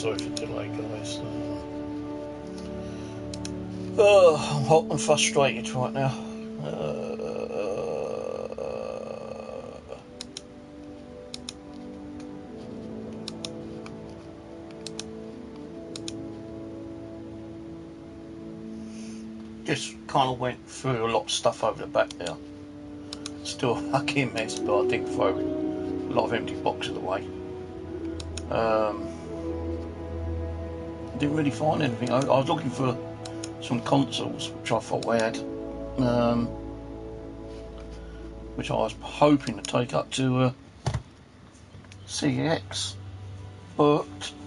sorry for the delay, guys. I'm hot and frustrated right now. Just kind of went through a lot of stuff over the back there. Still a fucking mess, but I did throw a lot of empty boxes away. Didn't really find anything. I was looking for some consoles which I thought I had, which I was hoping to take up to CEX, but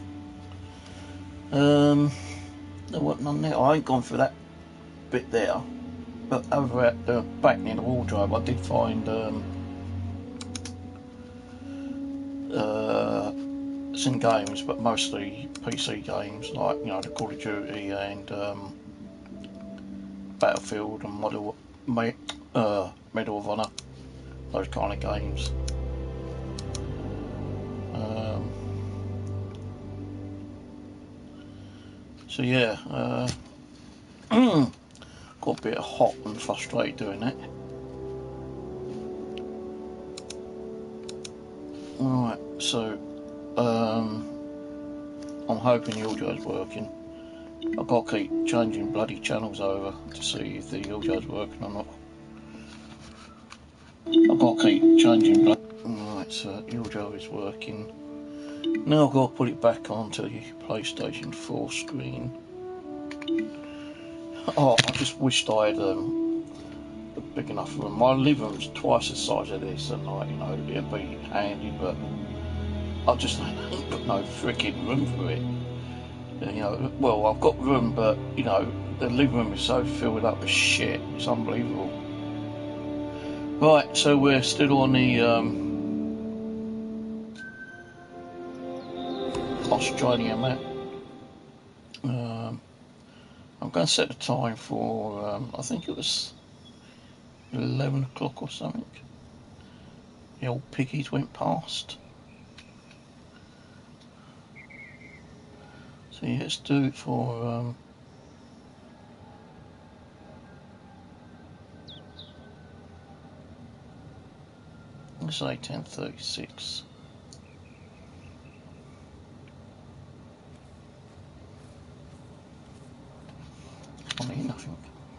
there wasn't none there. I ain't gone for that bit there, but over at the back near the wardrobe I did find some games, but mostly PC games, like, you know, the Call of Duty and Battlefield and Medal of Honor, those kind of games. So yeah, got a bit hot and frustrated doing that. Alright, so I'm hoping the audio's working. I've got to keep changing bloody channels over to see if the audio's working or not. I've got to keep changing. Right, so the audio is working. Now I've got to put it back onto the PlayStation 4 screen. Oh, I just wished I had a big enough room. My living room's twice the size of this, and like, you know, it'd be handy, but I just ain't got no freaking room for it. You know, well, I've got room, but you know, the living room is so filled up with shit. It's unbelievable. Right, so we're still on the Australia map. I'm going to set the time for, I think it was 11 o'clock or something. The old piggies went past. So yeah, let's do it for, let's say 10:36. I mean, nothing.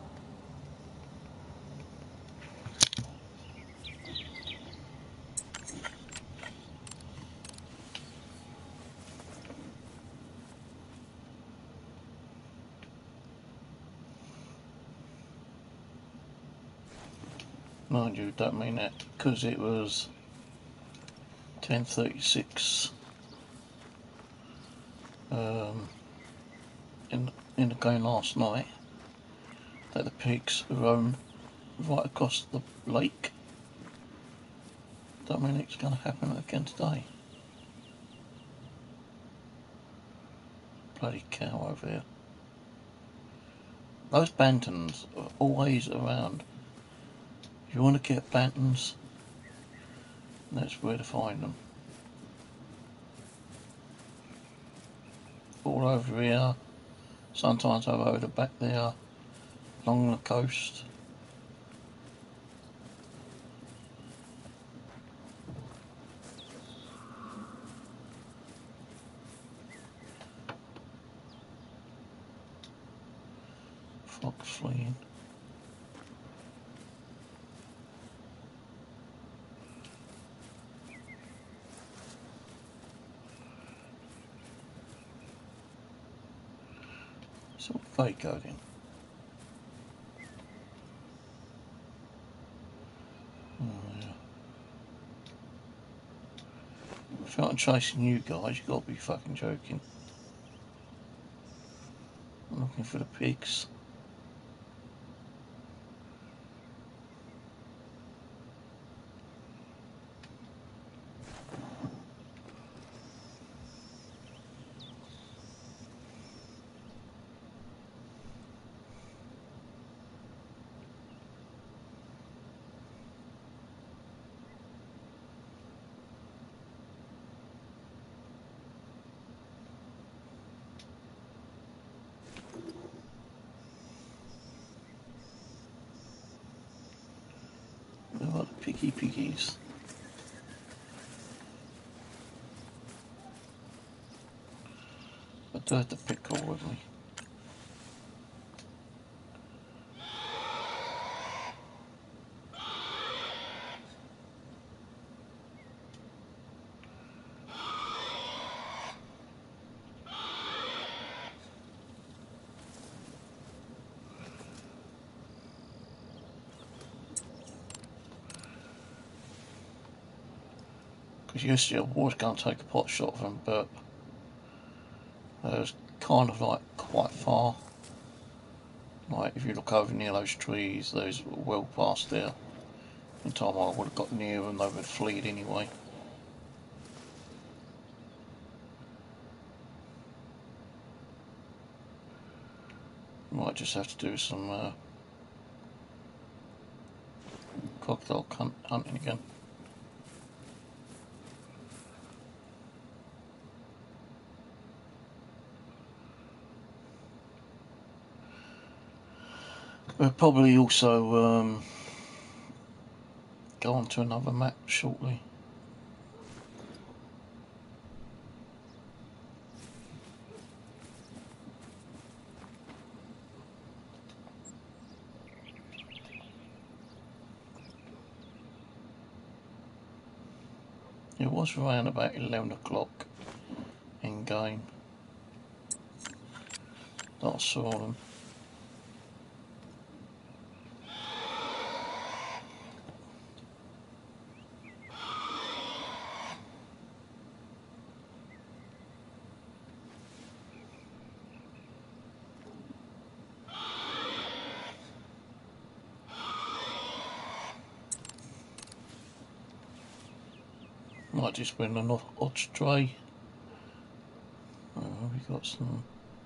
Mind you, don't mean that, because it was 10:36 in the game last night that the pigs roamed right across the lake. Don't mean it's going to happen again today. Bloody cow over here. Those bantams are always around. If you want to get bantams, that's where to find them. All over here, sometimes over the back there, along the coast. Fox fleeing. So they go then. Oh, yeah. If I'm chasing you guys, you've got to be fucking joking. I'm looking for the pigs. Where are the piggies? I do have the pickle with me. Because yesterday I was going to take a pot shot of them, but it was kind of like quite far. Like if you look over near those trees, those were well past there. In time I would have got near them, they would have fled anyway. Might just have to do some crocodile hunting again. We'll probably also go on to another map shortly. It was around about 11 o'clock in game that I saw them. Might just been an odd stray. We got some.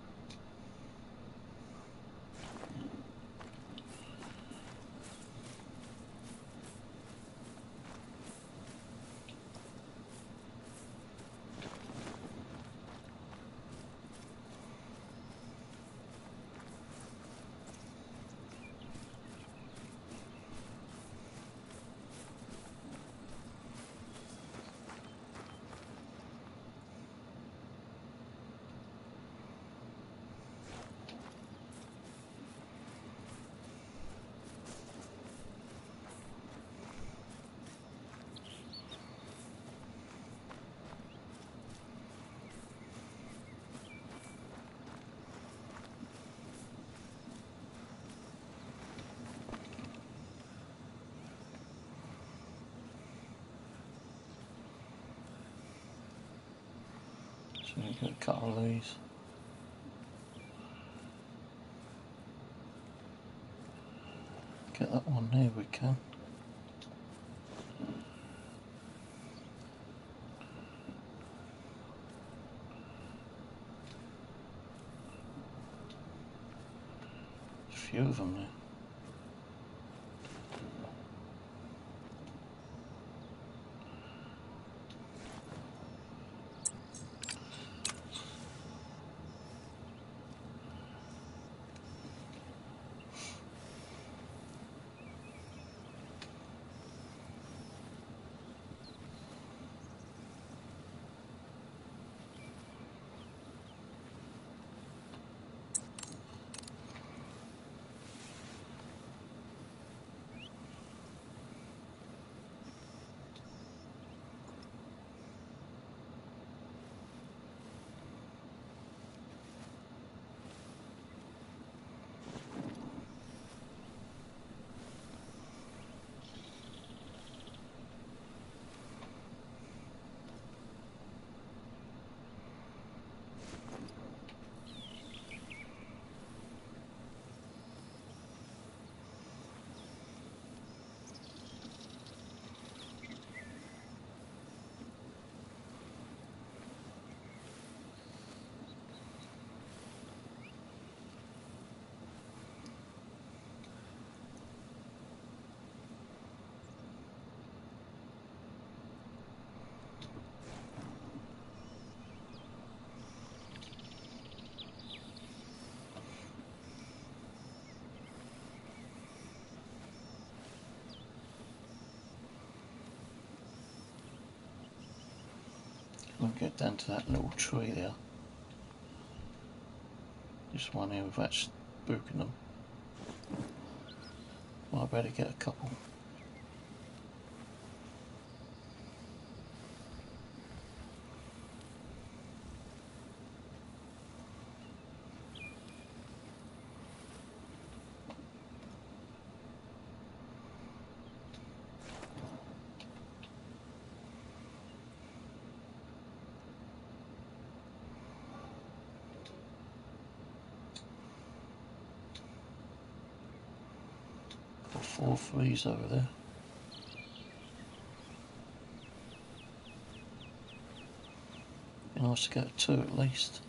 So we got a couple of these. Get that one there, we can. There's a few of them there. We'll get down to that little tree there. This one here without spooking them. Well, I better get a couple. Got 4 threes over there. Be nice to get a 2 at least.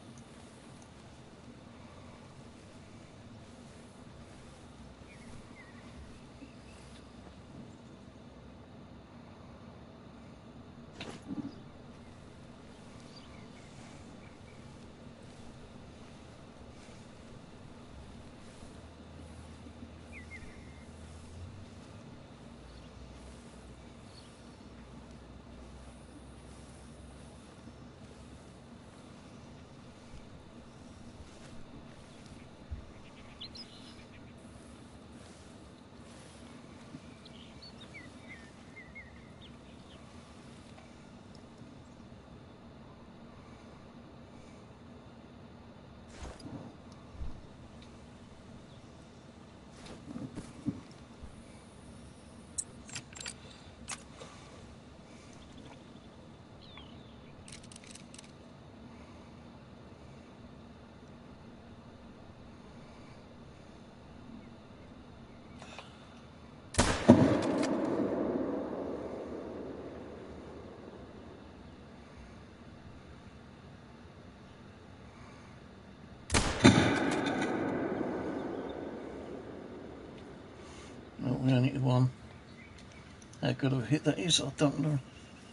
No, we only need 1. How good of a hit that is, I don't know.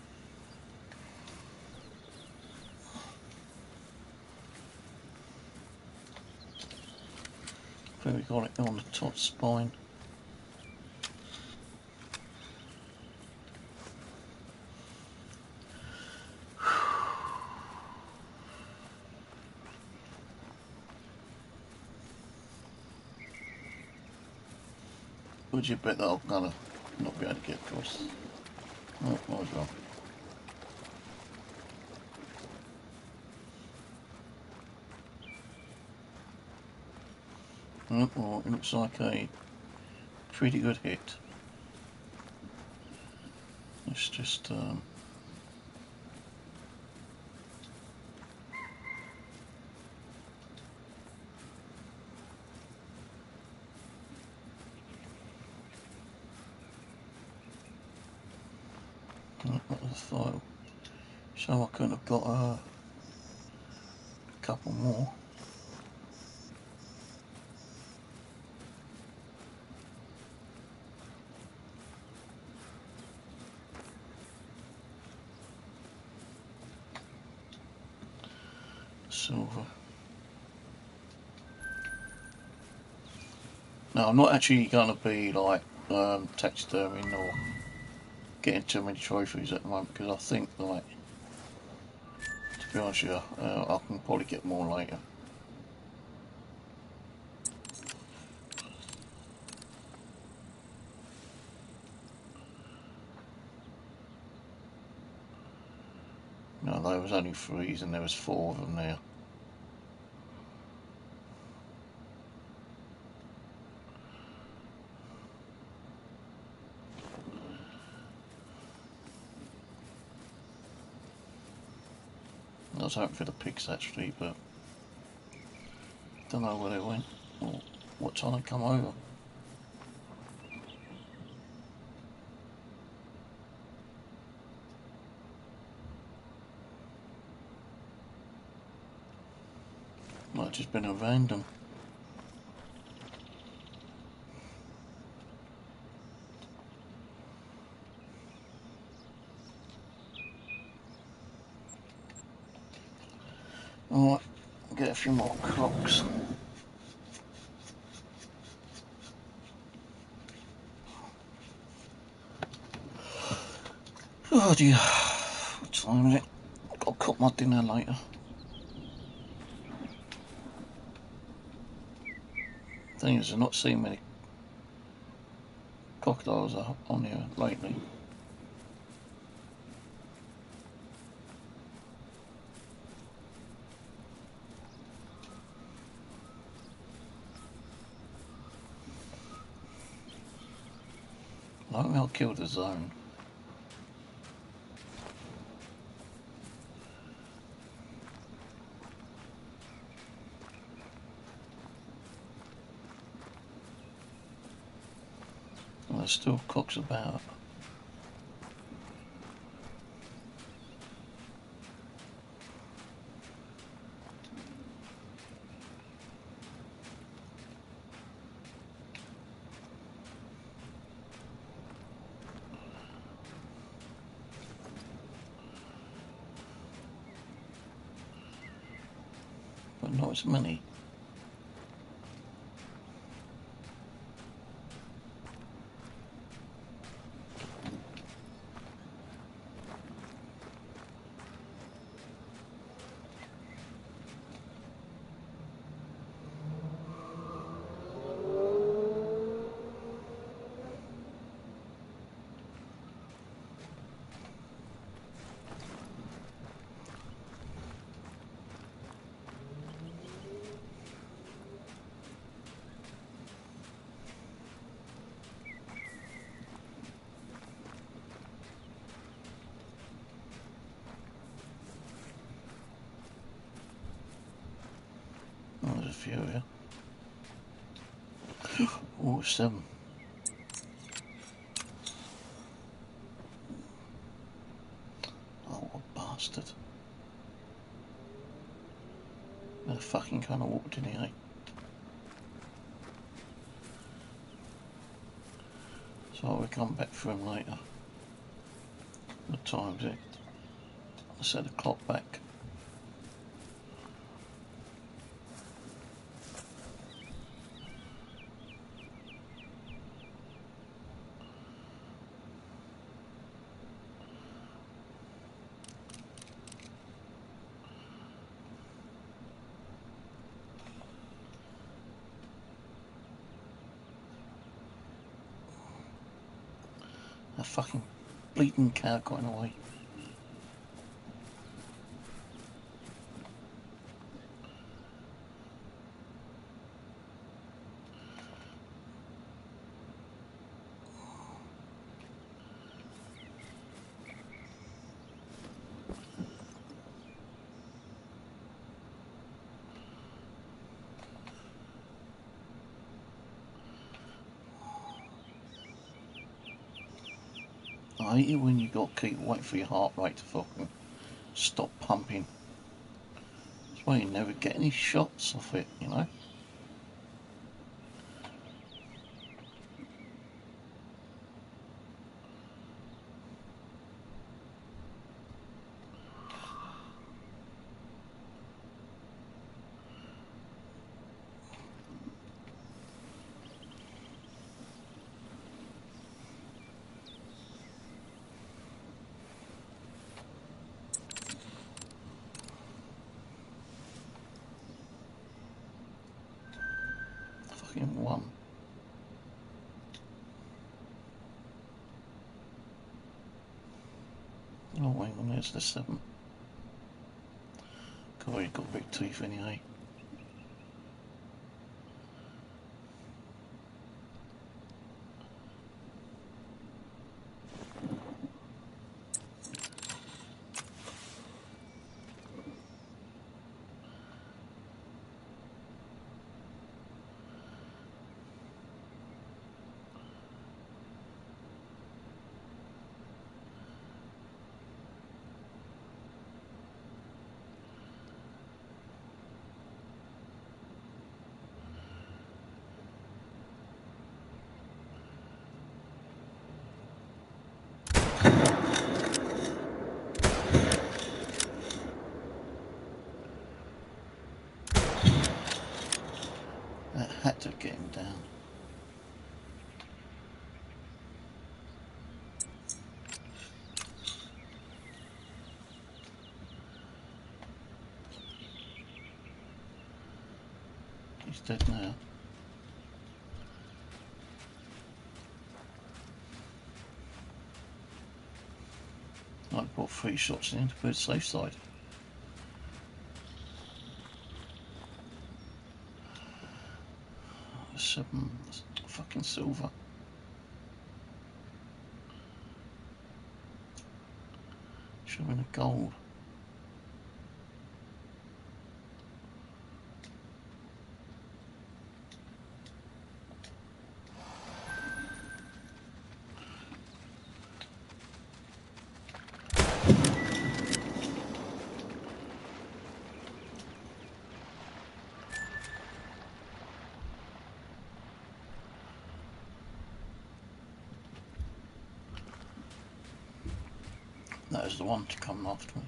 I think we got it on the top spine. Would you bet that I'm gonna not be able to get across? Oh, might as well. Oh, well, it looks like a pretty good hit. Let's just what was the file? So I couldn't have got a couple more. Silver. Now I'm not actually going to be like taxiderming or getting too many trophies at the moment because I think, like, to be honest with you, I can probably get more later. No, there was only 3s and there was 4 of them there. I was hoping for the pigs actually, but don't know where they went or what time they come over. Might have just been a random. Alright, get a few more clocks. Oh dear, what time is it? I'll cook my dinner later. Thing is, I've not seen many crocodiles on here lately. I think I'll kill the zone. And there's still cocks about. But not as many. Oh, there's a few here. Oh, 7. Oh, what a bastard. They're fucking kind of walked in here, eh? So we'll come back for him later. What time's it? I set the clock back. A fucking bleeding cow got in the way. I hate it when you got to keep waiting for your heart rate to fucking stop pumping. That's why you never get any shots off it, you know? Fucking 1. Oh, hang on, there's the 7. God, you've got big teeth anyway. That had to get him down. dead now. I put 3 shots in to put safe side. Seven fucking silver. Should have been a gold. That is the one to come after me.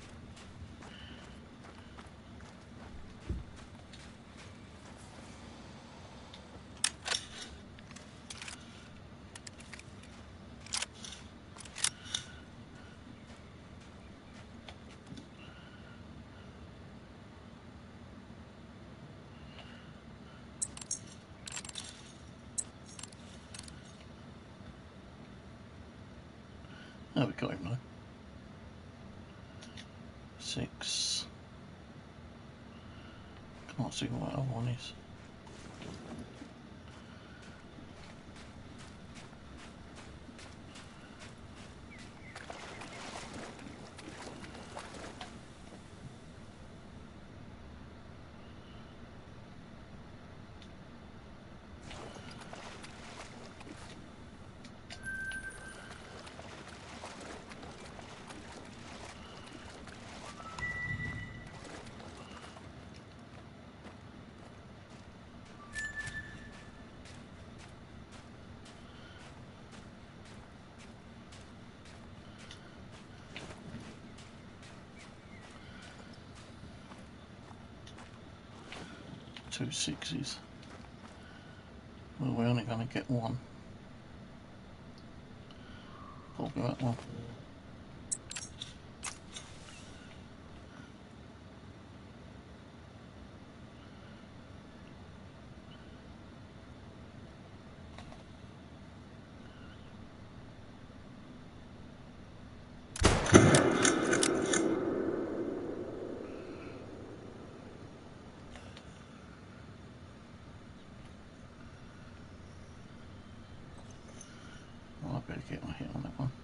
There we got him now. 6. Can't see what that other one is. Two 6s. Well, we're only going to get one. Probably that one. Well, I better get my hit on that one.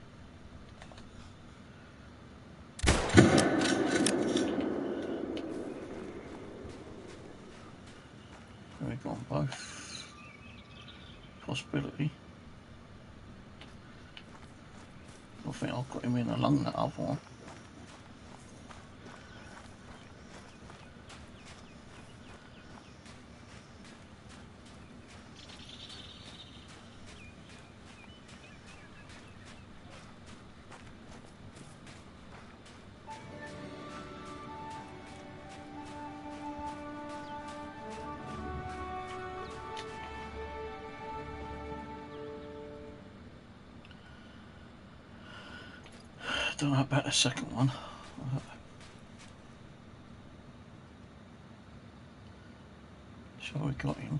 We've got both. Possibility. I think I've got him in along that other one. Don't know about the second one. Sure we got him.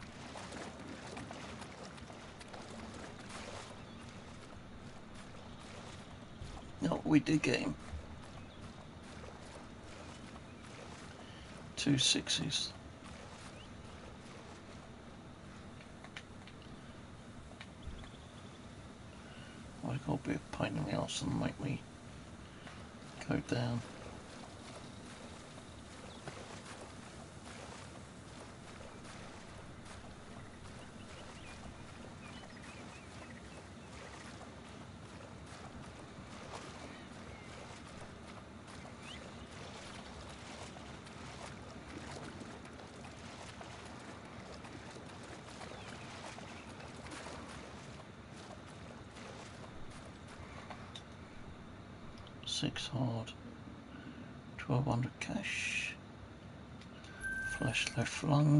No, we did get him. 2 6s. I got a bit of pain in the arse and make me go down. Six hard, 1200 cash, flash left lung.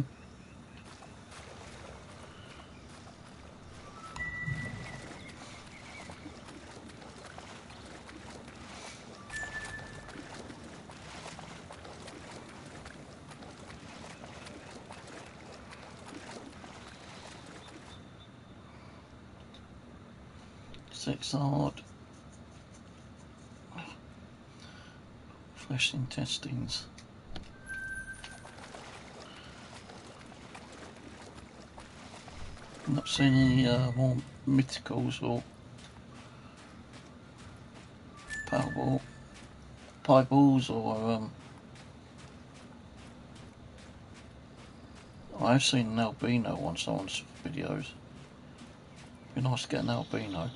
sex hard. Flesh intestines. Not seen any more mythicals or pieballs or I've seen an albino on someone's videos. Be nice to get an albino.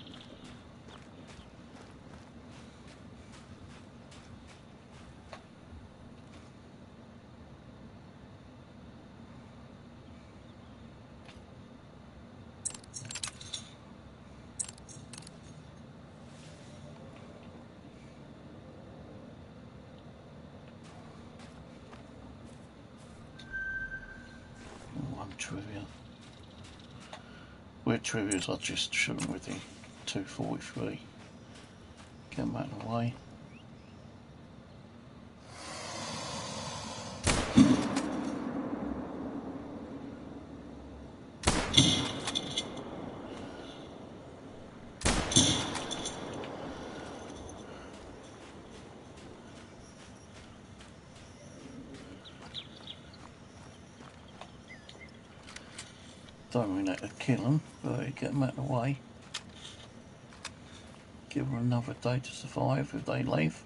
One trivia. Weird trivias are just shooting with the 243. Get them out of the way. Don't mean that to kill them, but get them out of the way. Give them another day to survive if they leave.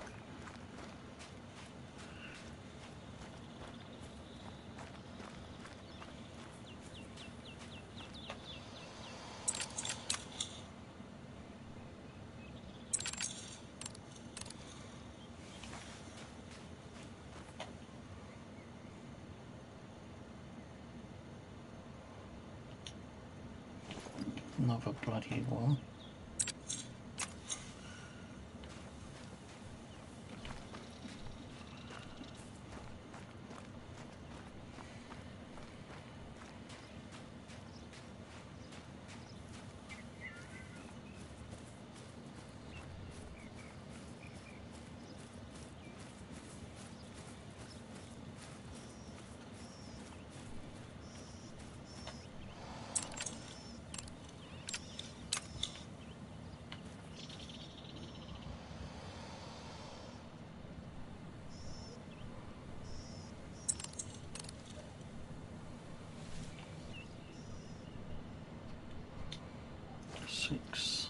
Another bloody one. Six.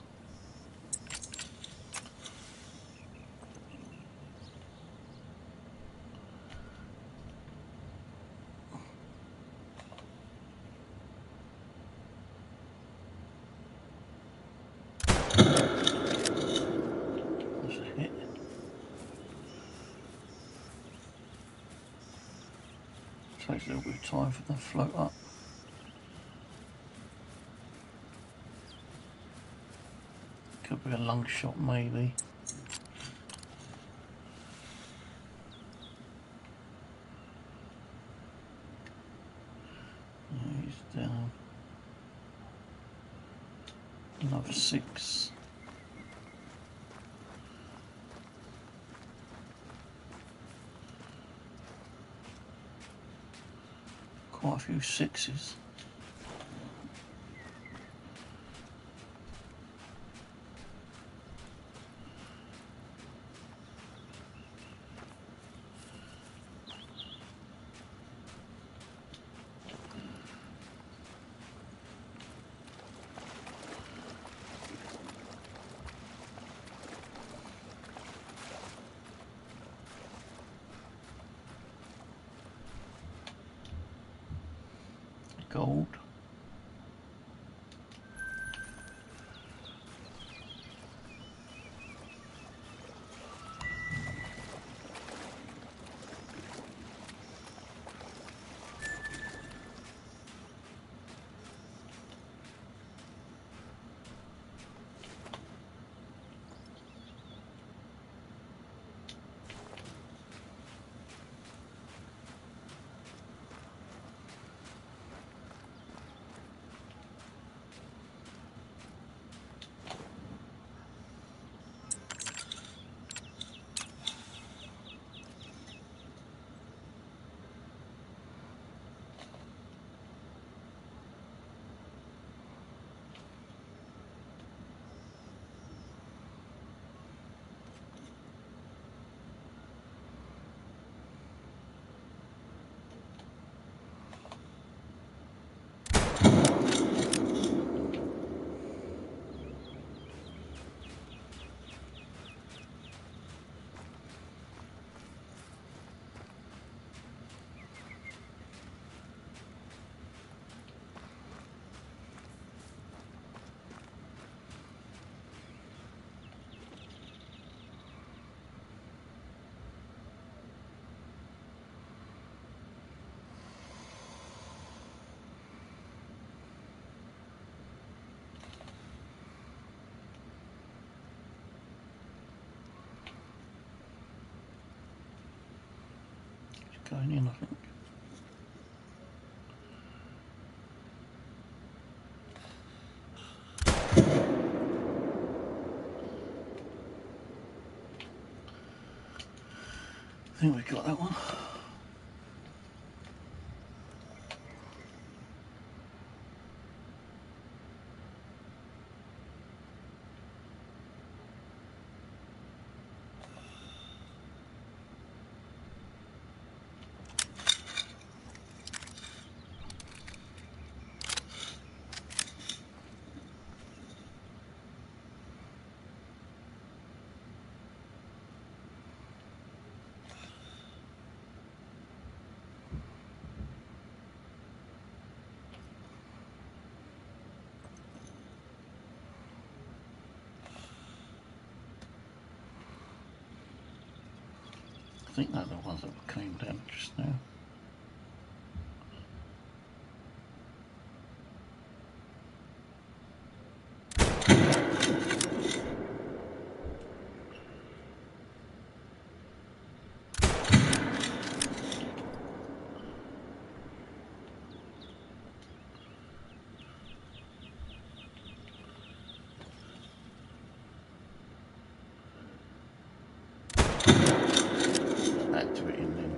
That's a hit. Takes a little bit of time for them to float up. Could be a lung shot, maybe. He's down. Another six. Quite a few sixes. Gold. going in, I think. I think we got that one. I think they're the ones that came down just now. Back to it in then.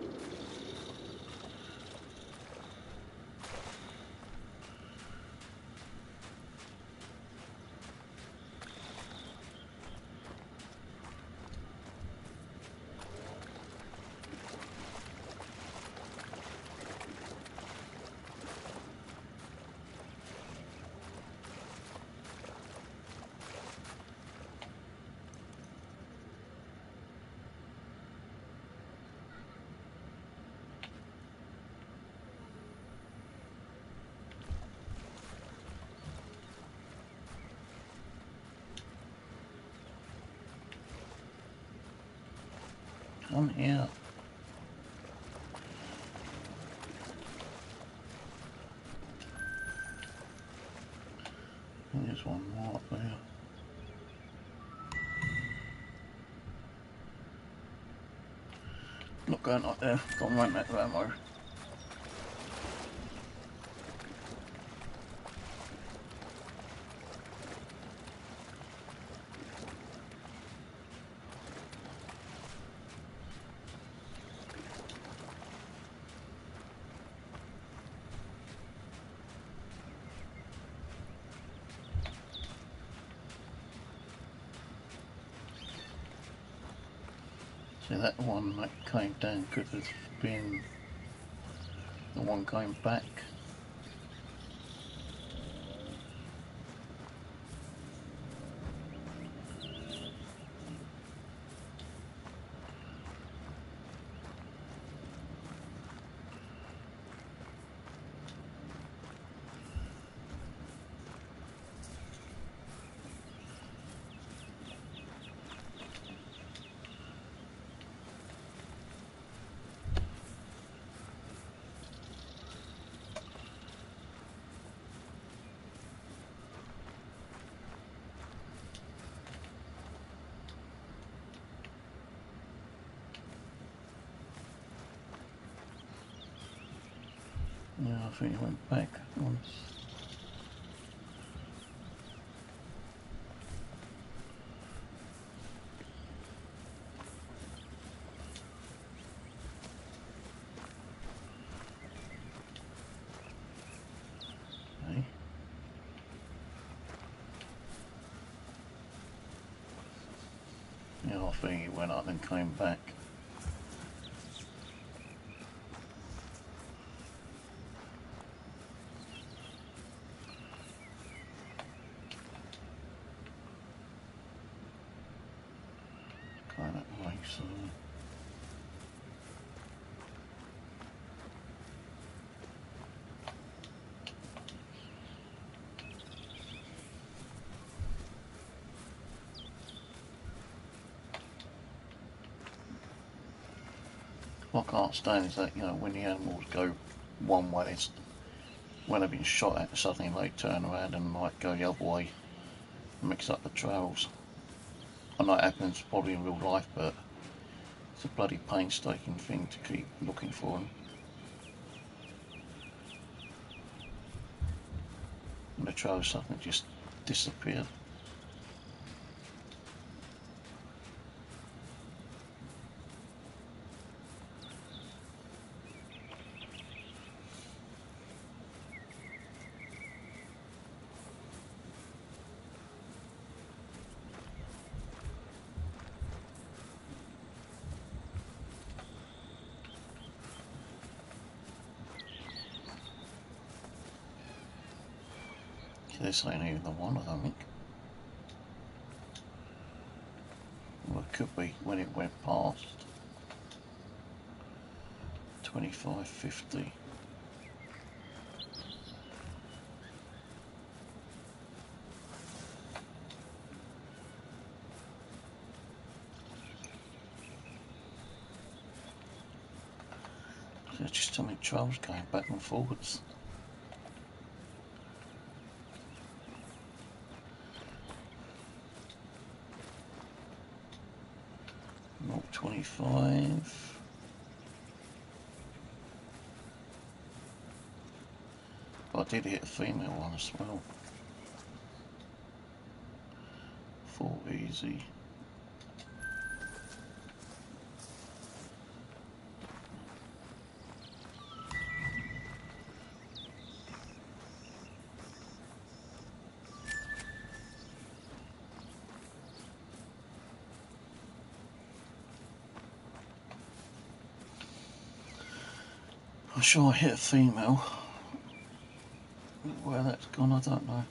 Come here. There's one more up there. Not going up there. Gone right back to ammo. See, that one that came down could have been the one going back. Yeah, I think he went back once. Okay. Yeah, I think he went up and came back. Going that way, so. What I can't stand is that, you know, when the animals go one way, it's, when they've been shot at, suddenly they turn around and like go the other way, mix up the trails. I know it happens probably in real life, but It's a bloody painstaking thing to keep looking for them. And the trail suddenly just disappeared. This ain't even the one, I don't think. Well, it could be when it went past 25.50. There's just so many trails going back and forwards. Not 25. But I did hit a female one as well. 4 easy. I'm sure I hit a female. Where that's gone, I don't know.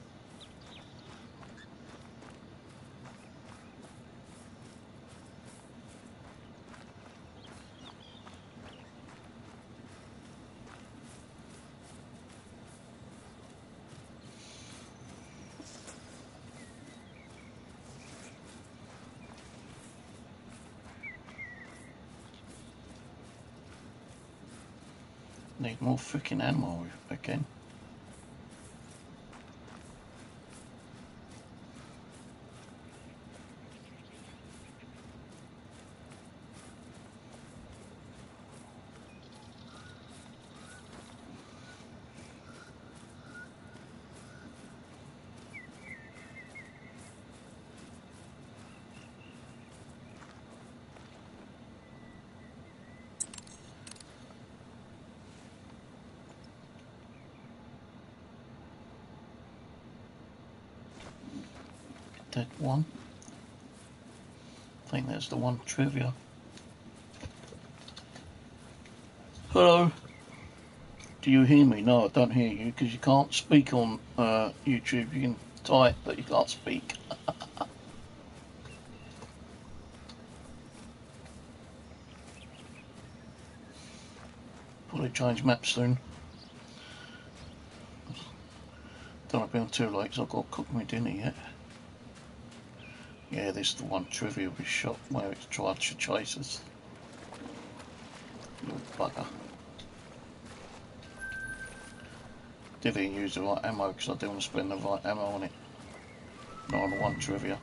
Need more freaking ammo again. Dead one. I think that's the one trivia. Hello. Do you hear me? No, I don't hear you because you can't speak on YouTube. You can type, but you can't speak. Probably change maps soon. Don't want to be on too late because I've got to cook my dinner yet. Yeah, this is the one trivia we shot where it's tried to chase us. Little bugger. Didn't use the right ammo because I didn't want to spend the right ammo on it. Not on the one trivia.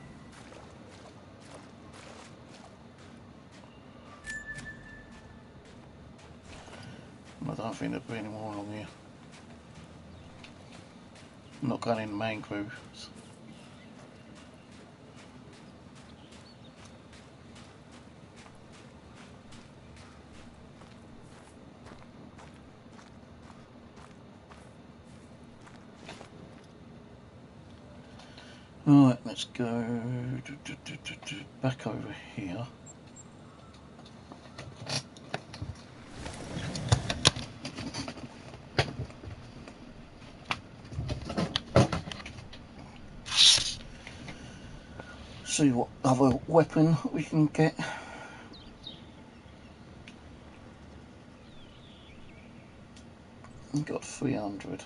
I don't think there'll be any more along here. I'm not going in the main crew. Right, let's go back over here. See what other weapon we can get. We've got 300.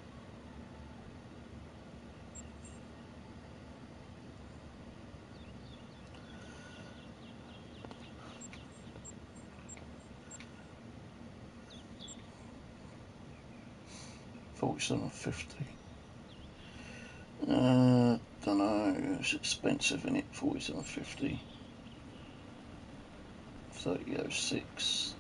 $47.50. Don't know. It's expensive, isn't it? $47.50. 3006.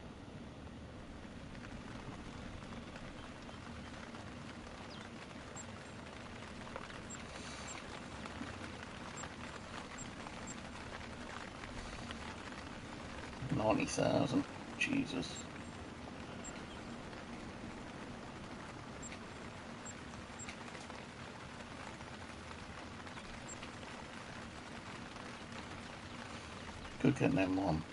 $90,000. Jesus. Could get them on.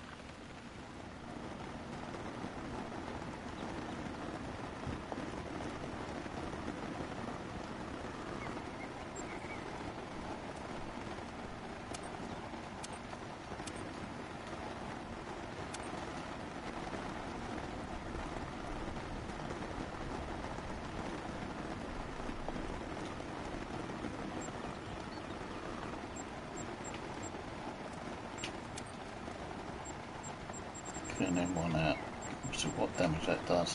Clean them one out. See what damage that does.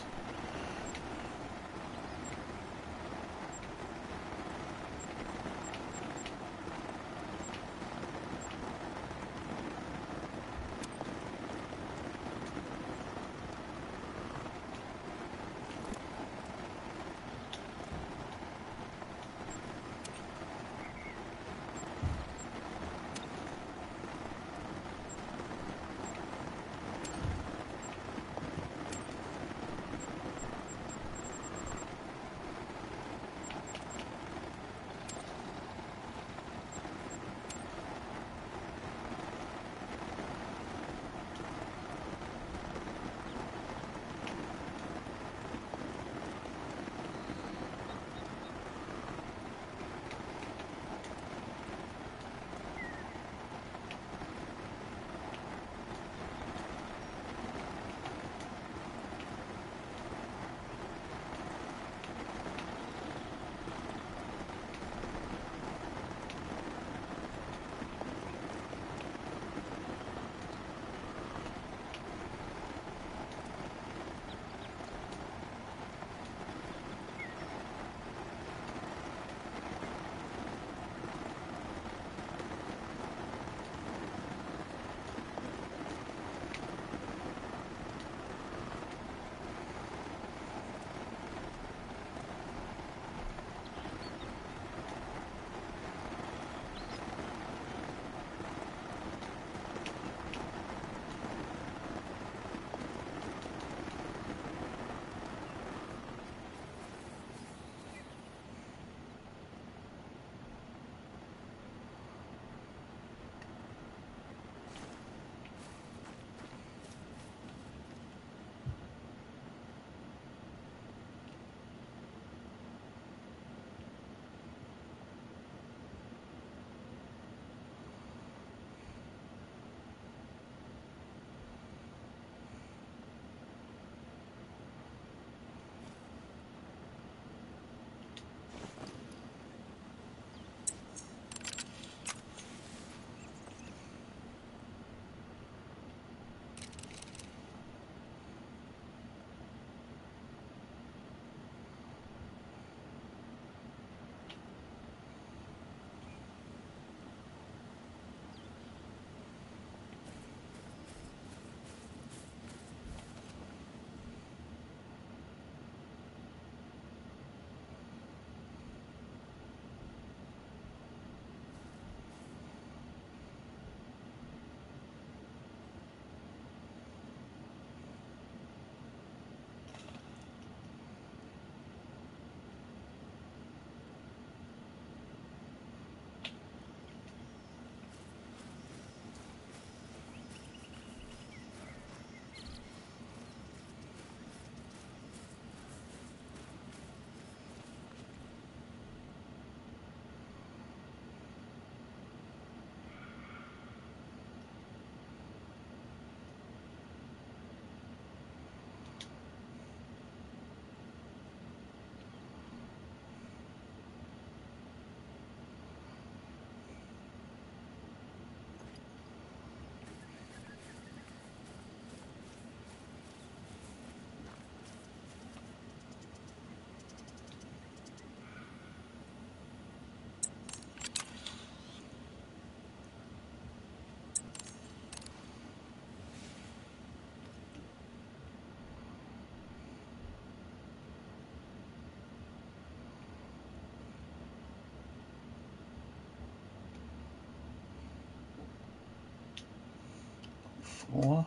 4.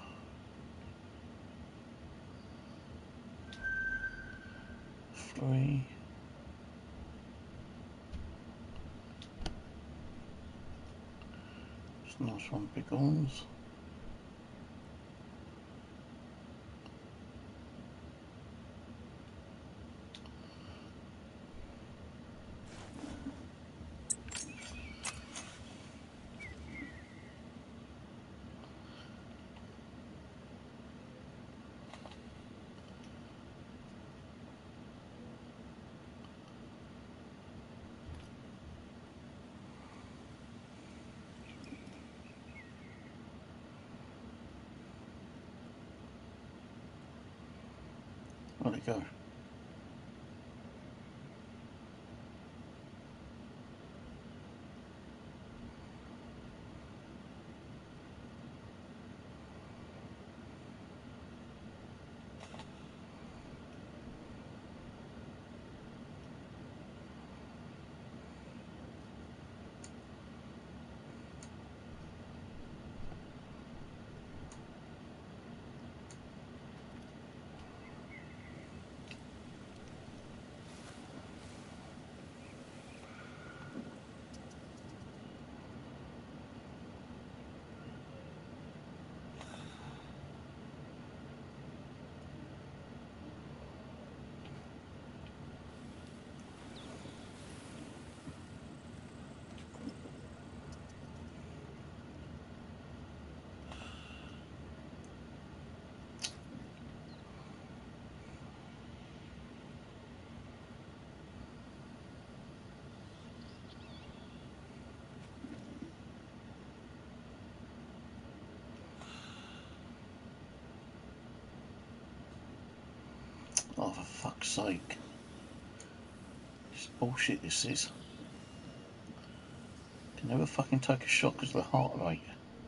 Three. It's a nice one, big ones. Where'd it go? Oh, for fuck's sake. It's bullshit, this is. Can never fucking take a shot because of the heart rate.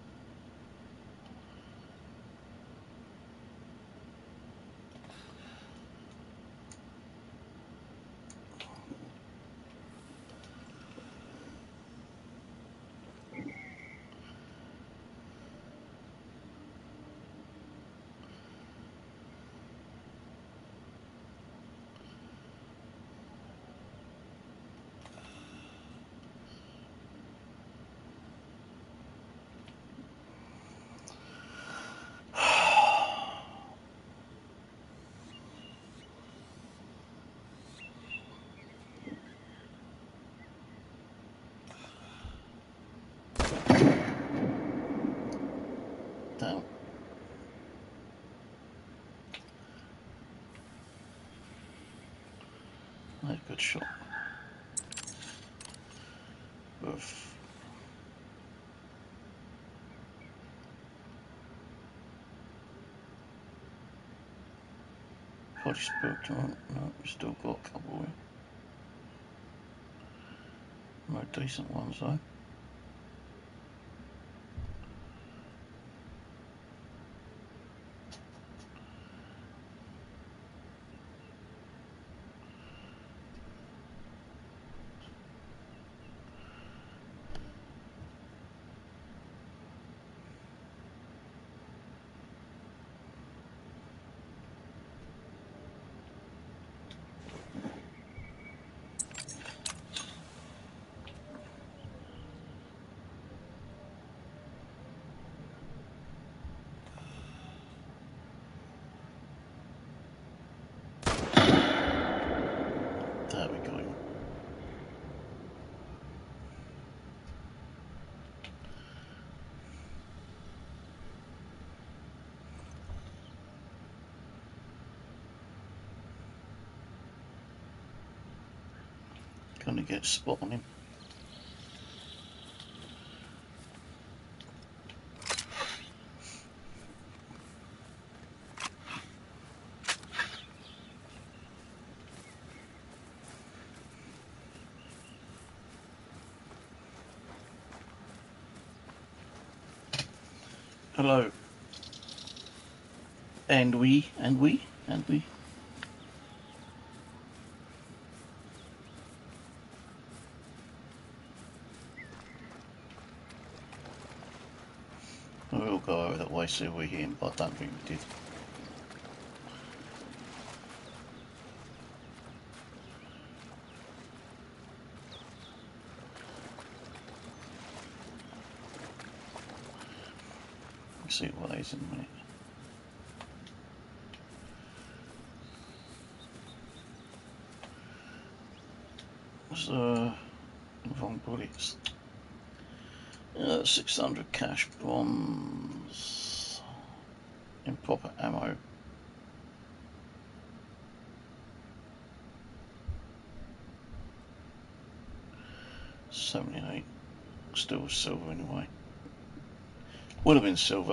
Damn. That's a good shot. Oof. Probably spooked, right? No, we've still got a couple here. No decent ones though. There we go. Gonna get a spot on him. Hello. And we. We're all go over that way, see if we hit him, but I don't think we did. Let's see what that is in a minute. So, wrong bullets. 600 cash bombs. Improper ammo. $78. Still silver anyway. Would have been silver.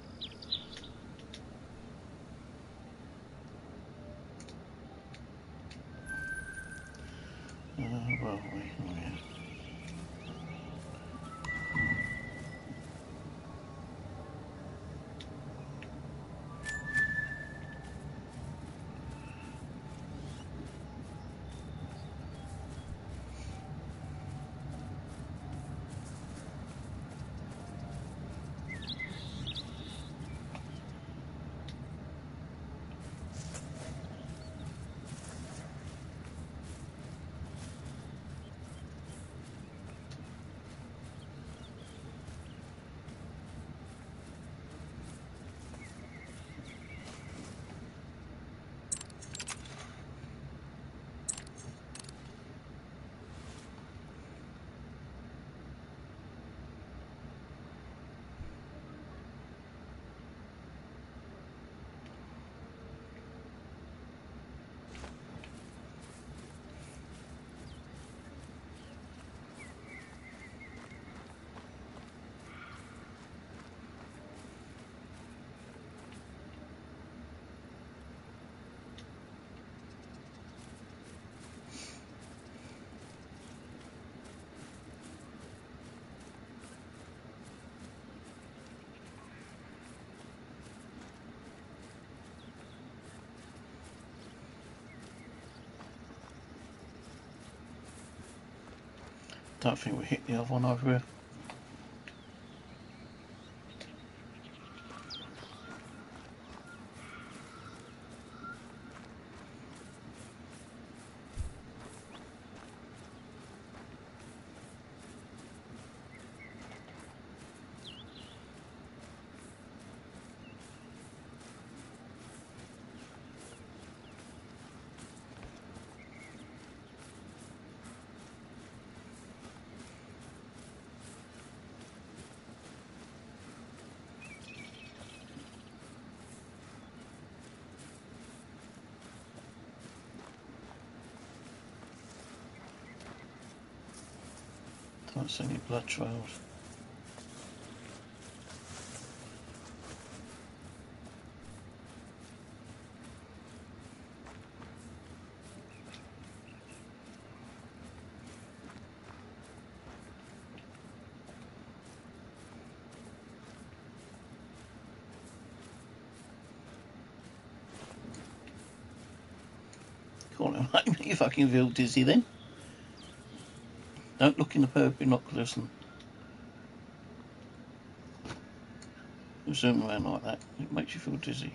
Where are we? Oh, yeah. Don't think we hit the other one over here. Don't see any blood trails. Call it make me fucking feel dizzy then. Don't look in the pair of binoculars and zoom around like that. It makes you feel dizzy.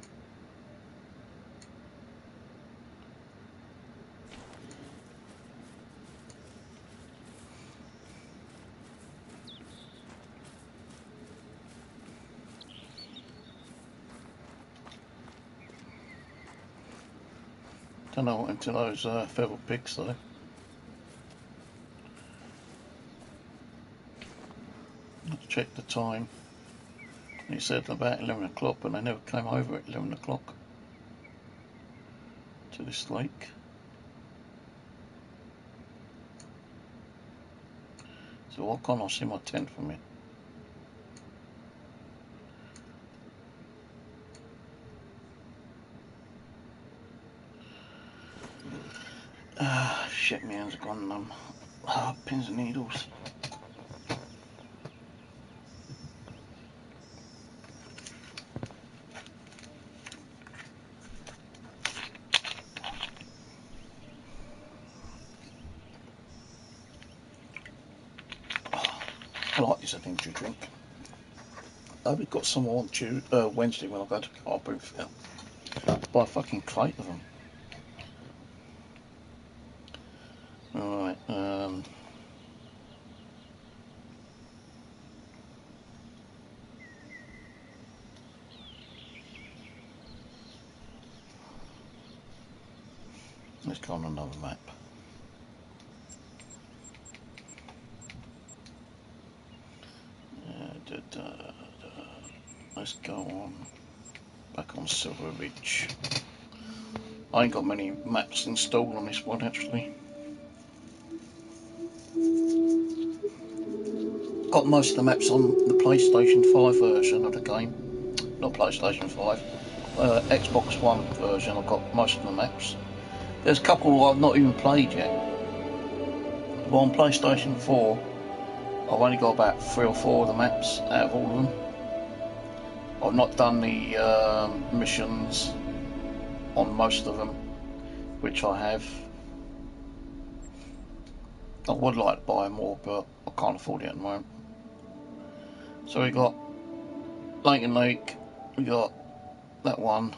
Don't know what into those feral pigs though. Let's check the time. It said about 11 o'clock, but they never came over at 11 o'clock to this lake. So why can't I see my tent from here? Ah, shit, my hands have gone numb. Ah, pins and needles. I like this energy drink. We've got some on Wednesday when I go to Car Booth. Buy a fucking crate of them. Alright, let's go on another map. Let's go on back on Silver Ridge. I ain't got many maps installed on this one actually. Got most of the maps on the PlayStation 5 version of the game. Not PlayStation 5, Xbox One version. I've got most of the maps. There's a couple I've not even played yet. But on PlayStation 4, I've only got about 3 or 4 of the maps out of all of them. I've not done the missions on most of them, which I have. I would like to buy more, but I can't afford it at the moment. So we got Leighton Lake, we got that one.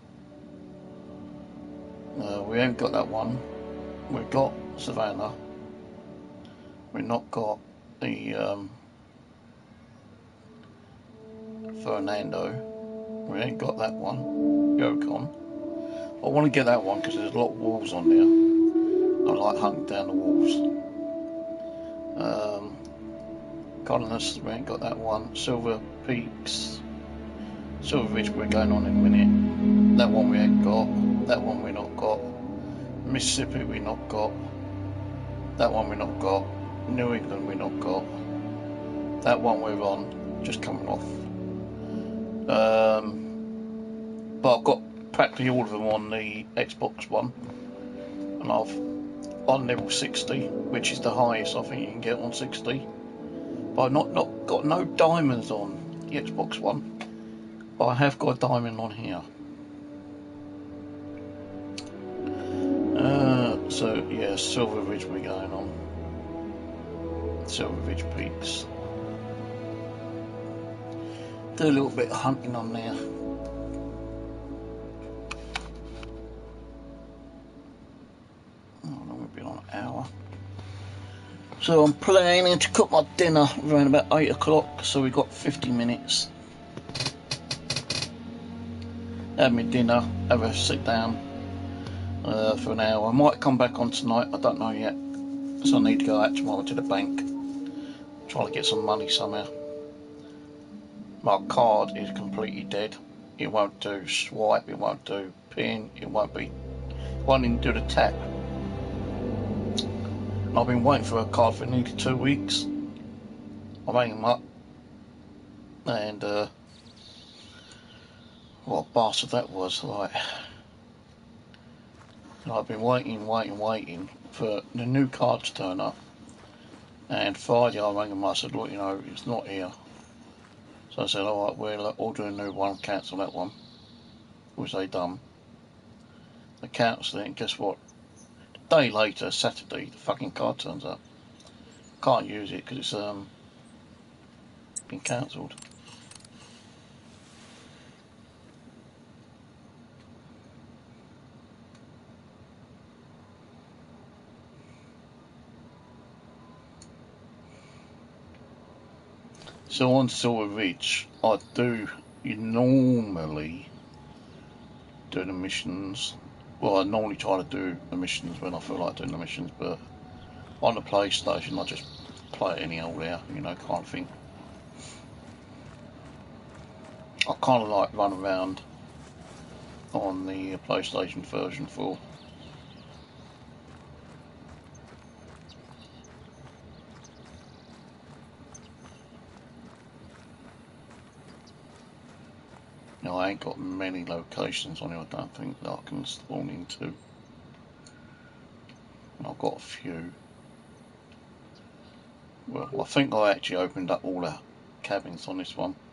We haven't got that one. We've got Savannah. We've not got the Fernando. We ain't got that one. Yukon. I want to get that one because there's a lot of wolves on there. I like hunting down the wolves. Colonists, we ain't got that one. Silver Peaks. Silver Ridge we're going on in a minute. That one we ain't got. That one we not got. Mississippi we not got. That one we not got. New England we not got. That one we're on, just coming off. But I've got practically all of them on the Xbox One, and I've on level 60, which is the highest I think you can get on 60. But I've not got no diamonds on the Xbox One, but I have got a diamond on here. So yeah, Silver Ridge we're going on. Silver Ridge Peaks. Do a little bit of hunting on there. Oh, we've been on an hour. So I'm planning to cook my dinner around about 8 o'clock, so we've got 50 minutes. Have my dinner, have a sit down for an hour. I might come back on tonight, I don't know yet. So I need to go out tomorrow to the bank. Try to get some money somehow. My card is completely dead. It won't do swipe, it won't do pin, it won't even do the tap. And I've been waiting for a card for nearly 2 weeks. I rang them up, and what a bastard that was. Like, I've been waiting for the new card to turn up. And Friday I rang them up, I said, look, it's not here. So I said, alright, we'll order a new one, cancel that one. Which they done. They cancelled it, and guess what? A day later, Saturday, the fucking card turns up. Can't use it because it's been cancelled. So on Silver Ridge, you normally do the missions. Well, I normally try to do the missions when I feel like doing the missions, but on the PlayStation I just play it any old hour, kind of thing. I kind of like run around on the PlayStation version 4. I ain't got many locations on it, I don't think, that I can spawn into. I've got a few. Well, I think I actually opened up all the cabins on this one.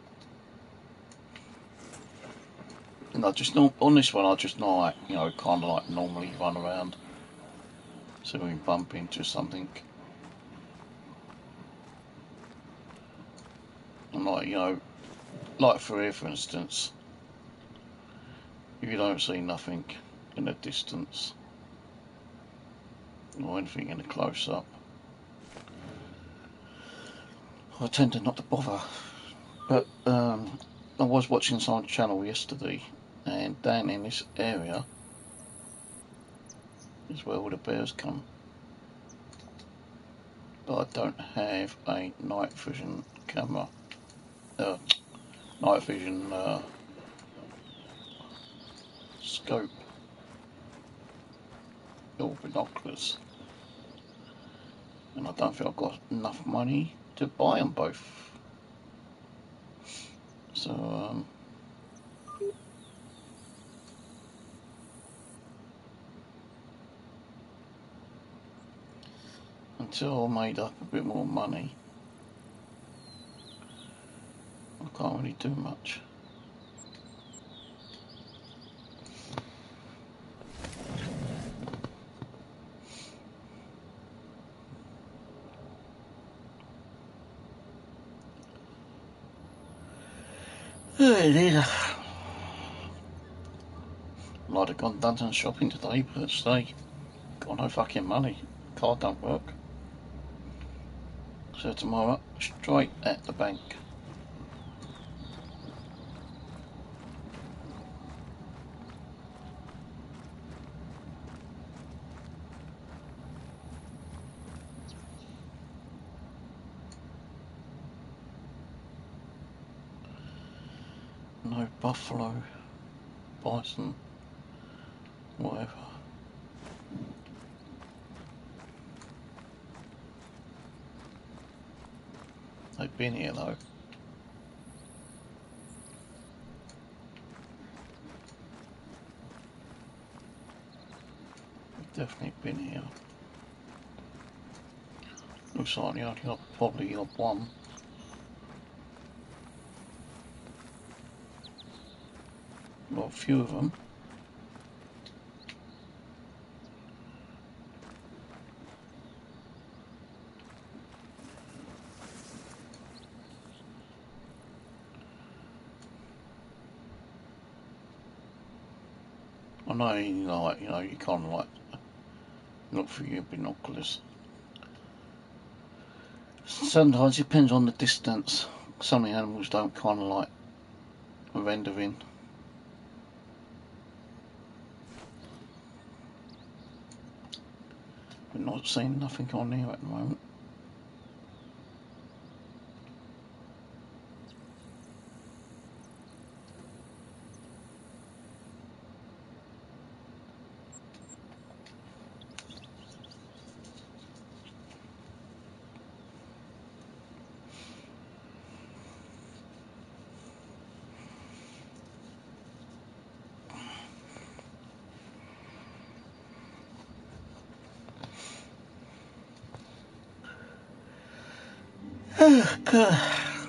And on this one, I just like, kind of like normally run around. So we bump into something. And like, like for here, for instance, if you don't see nothing in the distance or anything in the close-up, I tend to not to bother. But I was watching some channel yesterday, and down in this area is where all the bears come. But I don't have a night vision camera, night vision scope or binoculars, and I don't think I've got enough money to buy them both. So until I made up a bit more money, I can't really do much. Might have gone done some shopping today, but today got no fucking money. Card don't work. So tomorrow, straight at the bank. No buffalo, bison, whatever. They've been here though. They've definitely been here. Looks like you only got probably got one. Well, a few of them. I know, like, you kind of like look through your binoculars. Sometimes it depends on the distance. Some of the animals don't kind of like render in. We're not seeing nothing on here at the moment. God.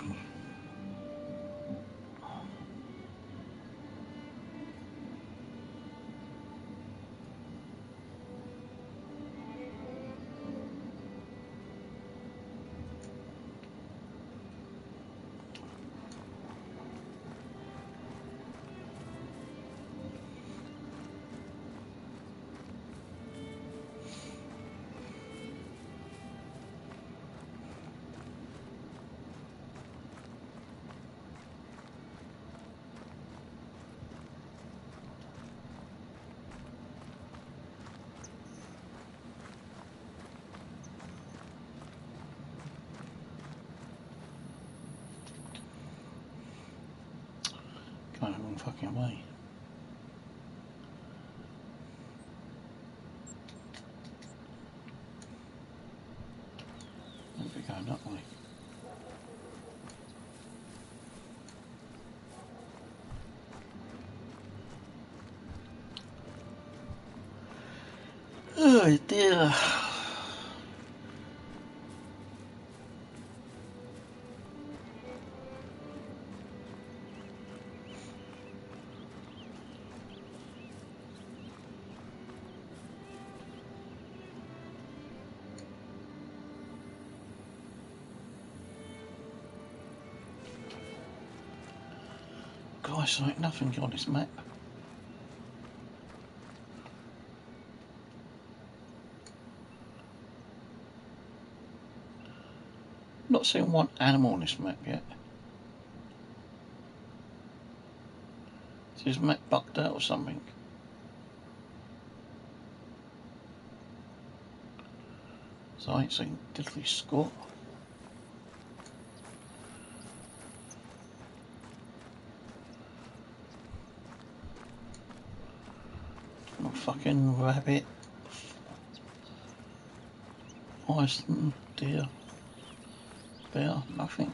Going the wrong fucking way. Maybe going that way. Oh dear. Christ, there ain't nothing on this map. Not seen one animal on this map yet. Is this map bugged out or something? So I ain't seen diddly squat. No fucking rabbit. Bison, deer, bear, nothing.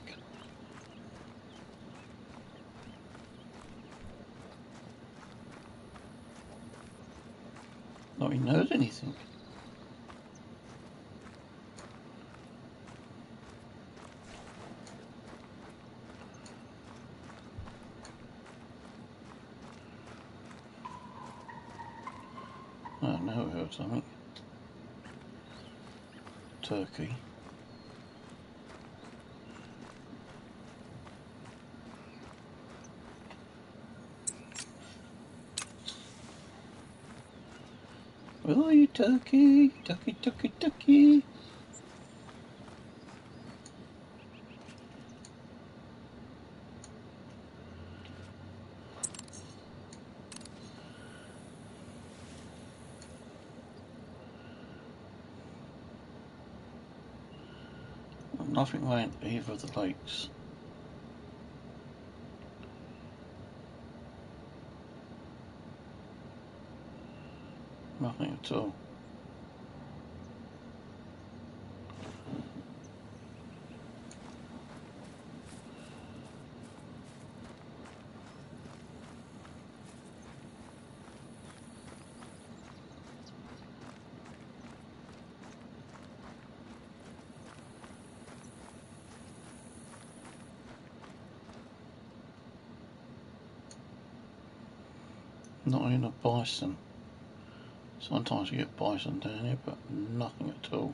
Not even heard anything. Oh, now I heard something. Turkey. Where are you, turkey? Turkey, turkey, turkey. Nothing around either of the lakes. Nothing at all. Not even a bison. Sometimes you get bison down here, but nothing at all.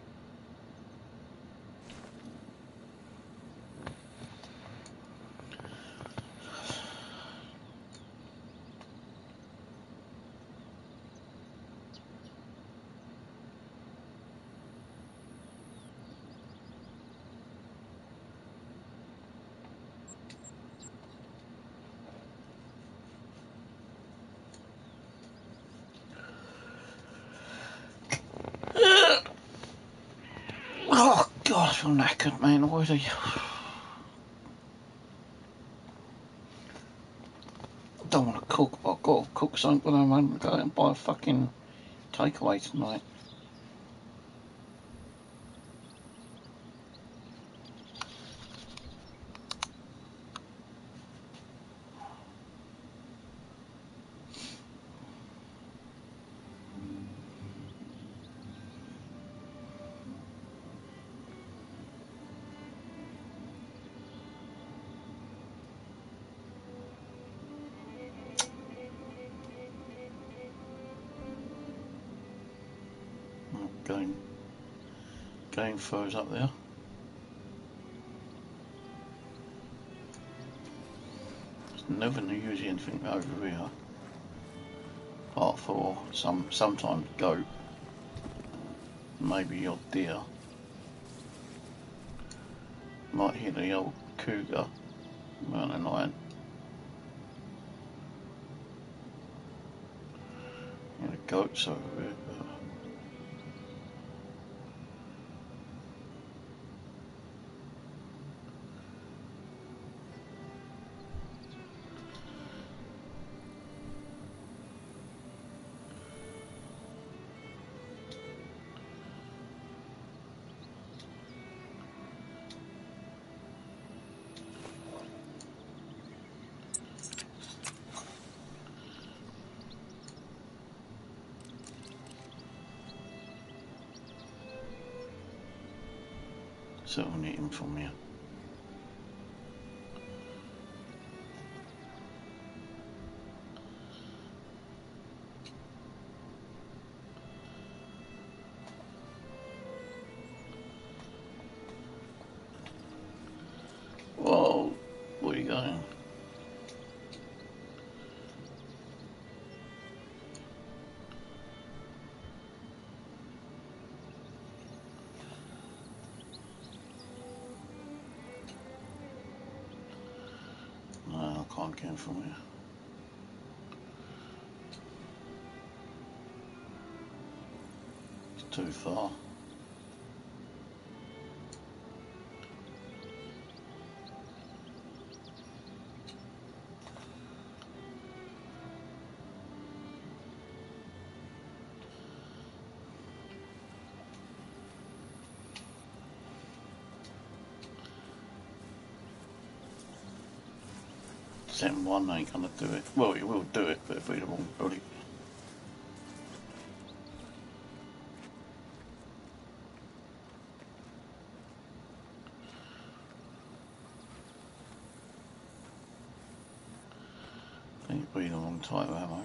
Oh God, I feel knackered, man, already. I don't want to cook, but I've got to cook something, but I'm going to go out and buy a fucking takeaway tonight. Game froze up there. There's never usually anything over here. Apart for sometimes goat. Maybe your deer. Might hear the old cougar around the night. Yeah, the goats over here, but certainly eating from here. Whoa, where are you going? can't get in from here. It's too far. M1 ain't gonna do it. Well, it will do it, but it'll be the wrong bullet. I think it'll be the wrong type of ammo.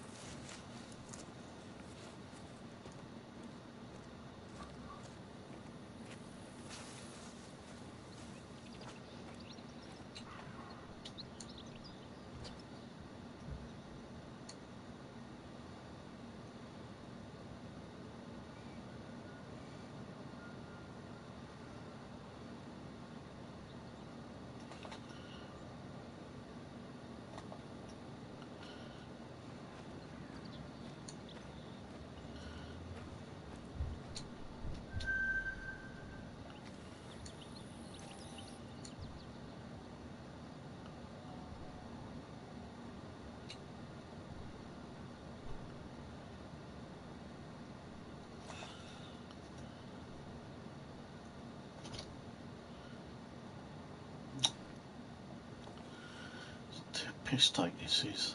Piss take this is.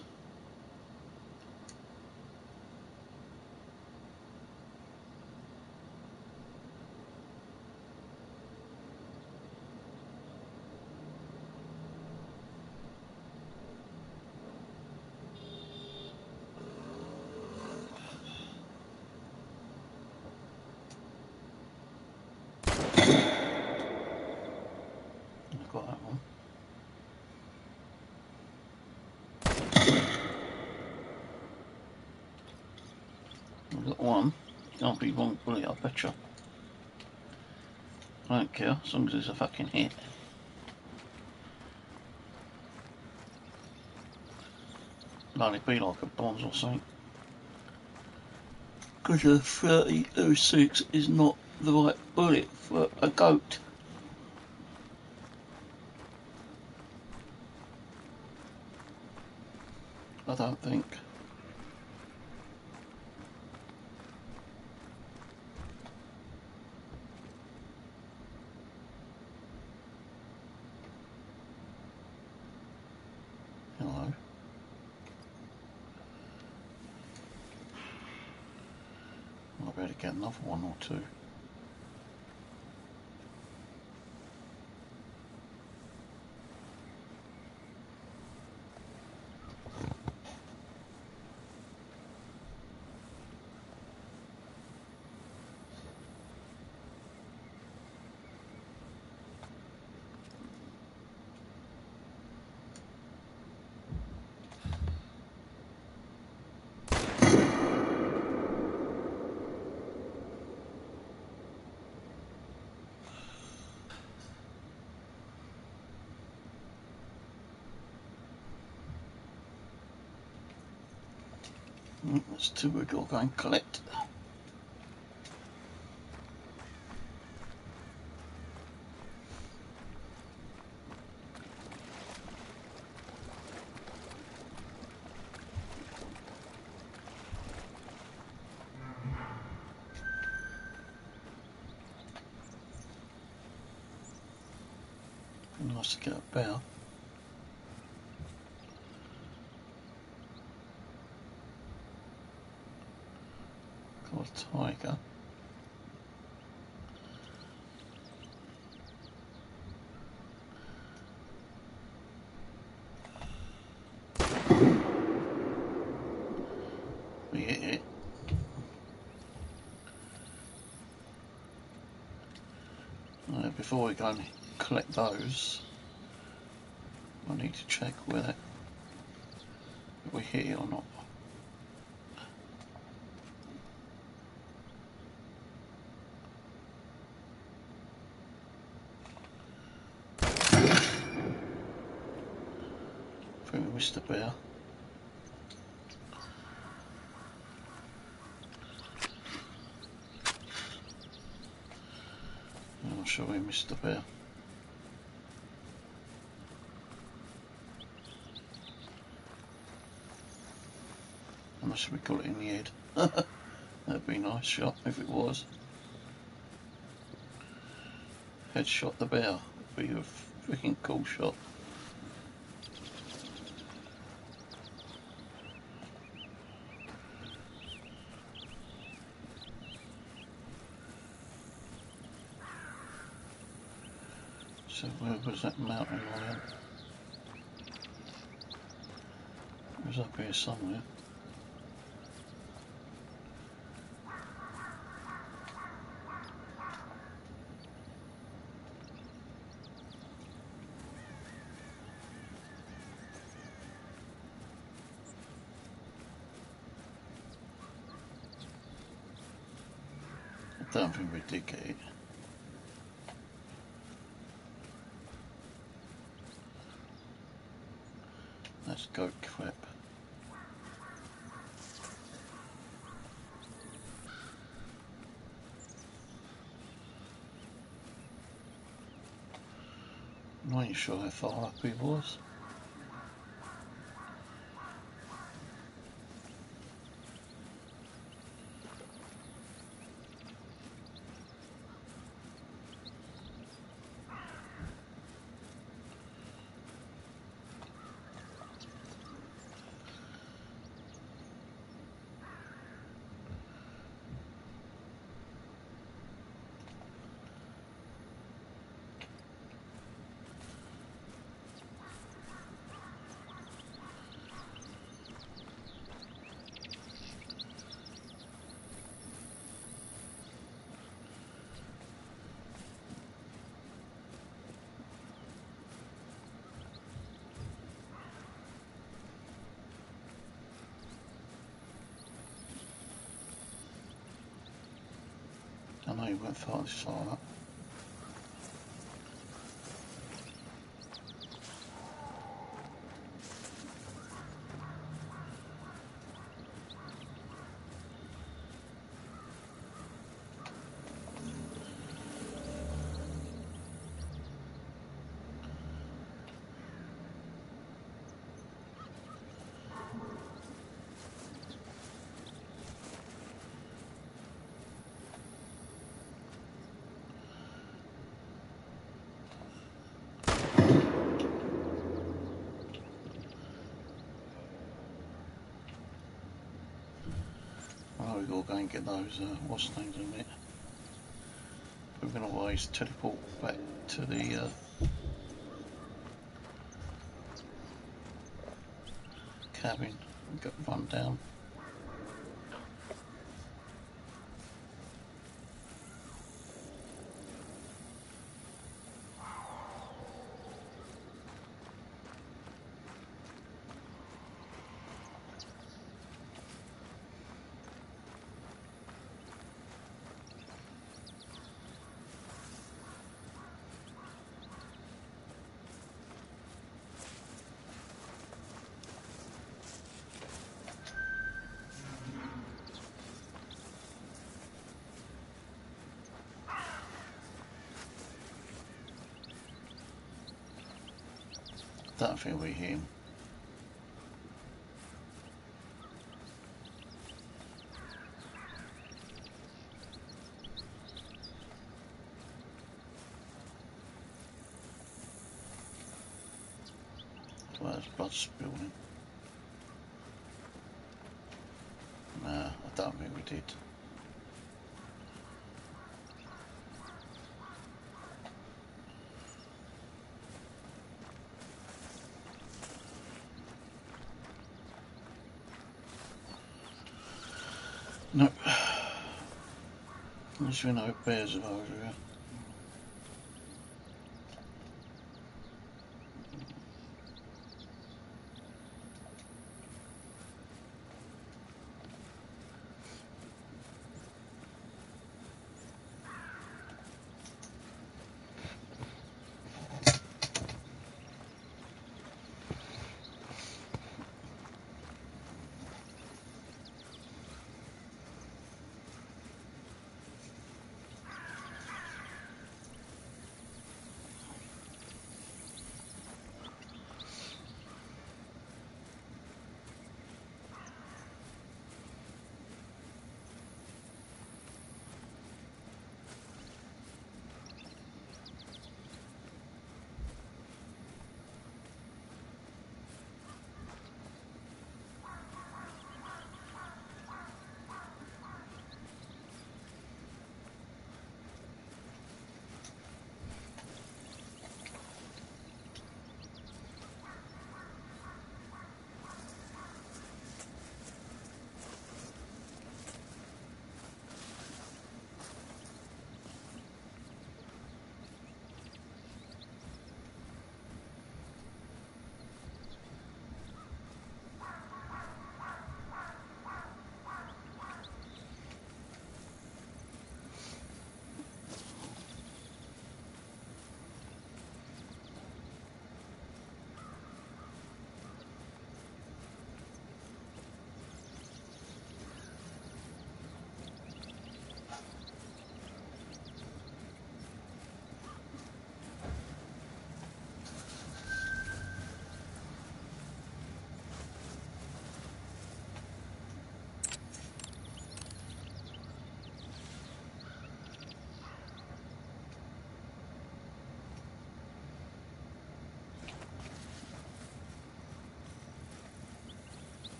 I've got that one. I've got one. Can't be wrong bullet, I betcha. I don't care, as long as it's a fucking hit. It'll only be like a bomb or something. Because a 30-06 is not the right bullet for a goat. I don't think. Hello. I better get another one or two. That's two we've got to go and collect. Nice to get a bell. Got a tiger. We hit it. Before we go and collect those, I need to check whether we hit it or not. Mr. Bear. I'll show you Mr. Bear. Unless we got it in the head. That'd be a nice shot if it was. Headshot the bear. Would be a freaking cool shot. So where was that mountain lion? It was up here somewhere. I don't think we did get it. That's goat crap. I'm not even sure how far up he was. I know you went far this far up. Oh, we've got to go and get those, what's names in it. We're going to always teleport back to the cabin and go run down. Don't think we hear him. Well, there's blood spilling. Nah, I don't think we did. Nope. At least we know bears are over here.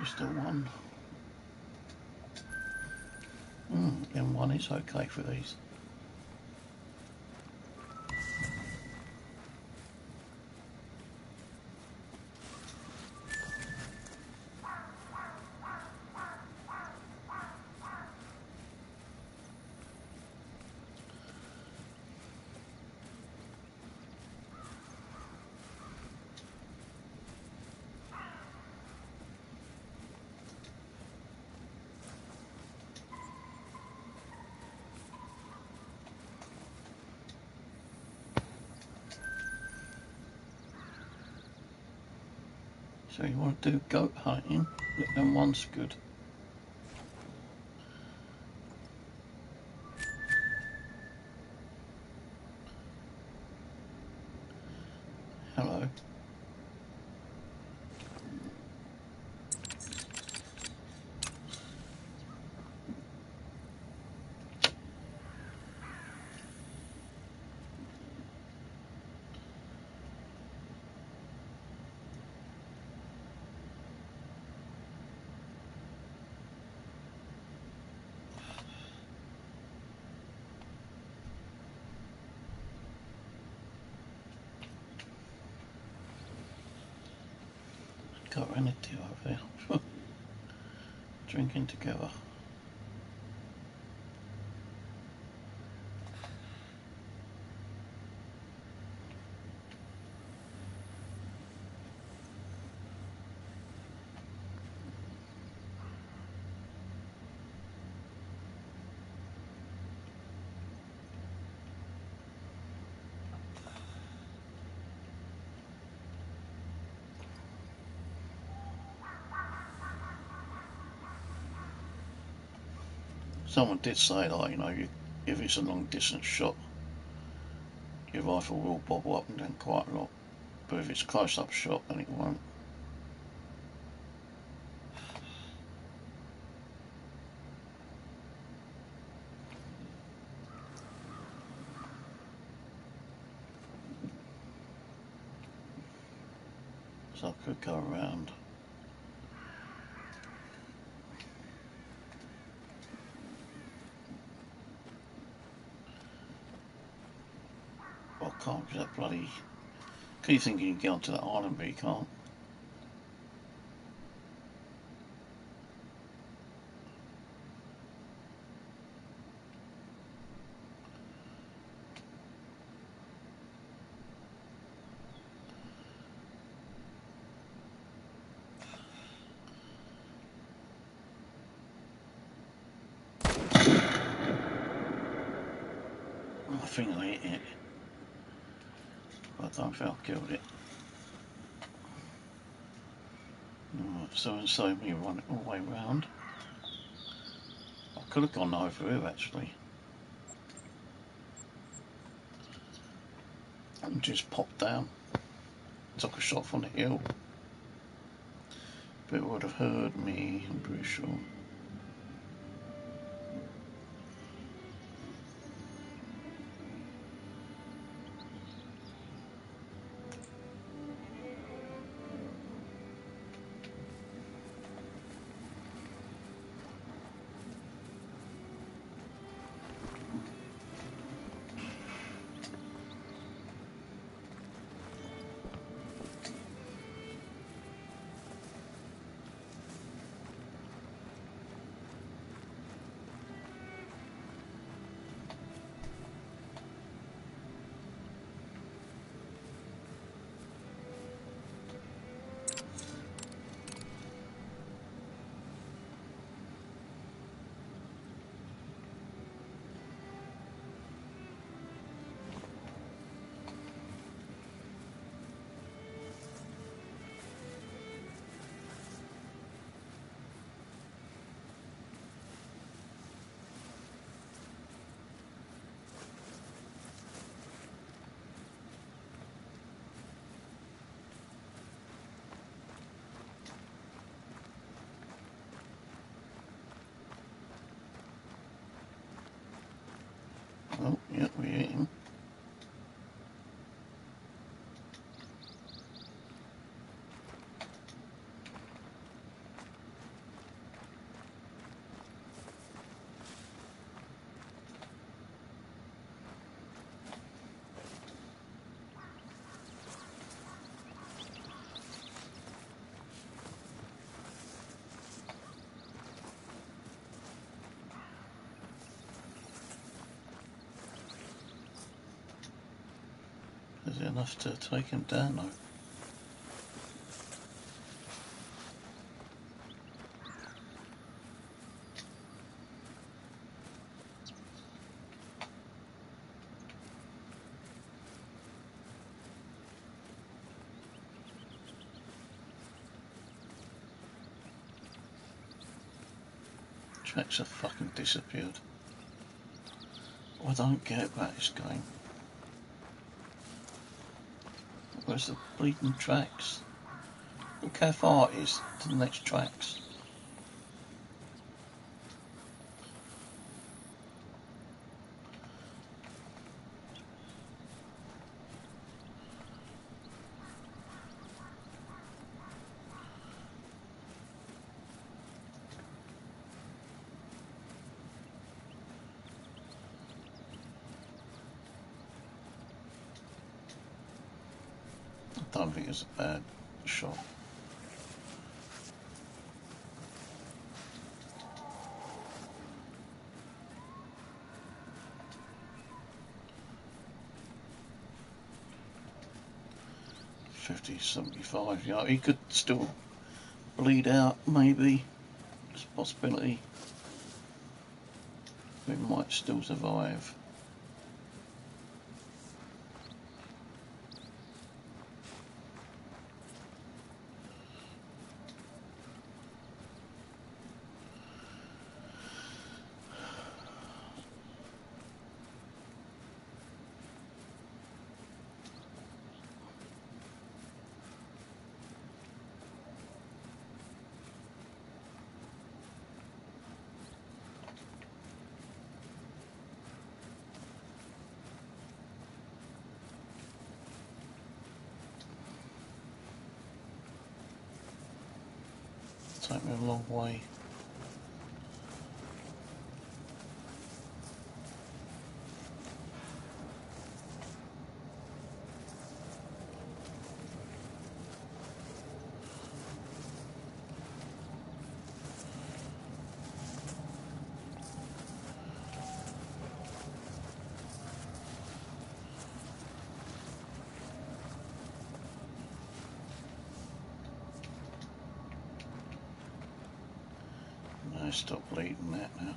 Pistol 1. M1 is okay for these. So you want to do goat hunting? M1's good. Hello. Got Renity over there. Drinking together. Someone did say that, you know, if it's a long distance shot, your rifle will bobble up and down quite a lot. But if it's a close up shot, then it won't. So I could go around. I can't, because that bloody... You think you can get onto that island, but you can't. I think I hit it, but I don't think I killed it. So it saved me run it all the way round. I could have gone over here actually. And just popped down. Took a shot from the hill. But it would have heard me, I'm pretty sure. be enough to take him down though. Tracks have fucking disappeared. I don't get about this game. Where's the bleeding tracks? Look how far it is to the next tracks. I don't think it's a bad shot. $50.75, yeah, he could still bleed out, maybe. It's a possibility. He might still survive. Take me a long way. No, stop bleeding that now.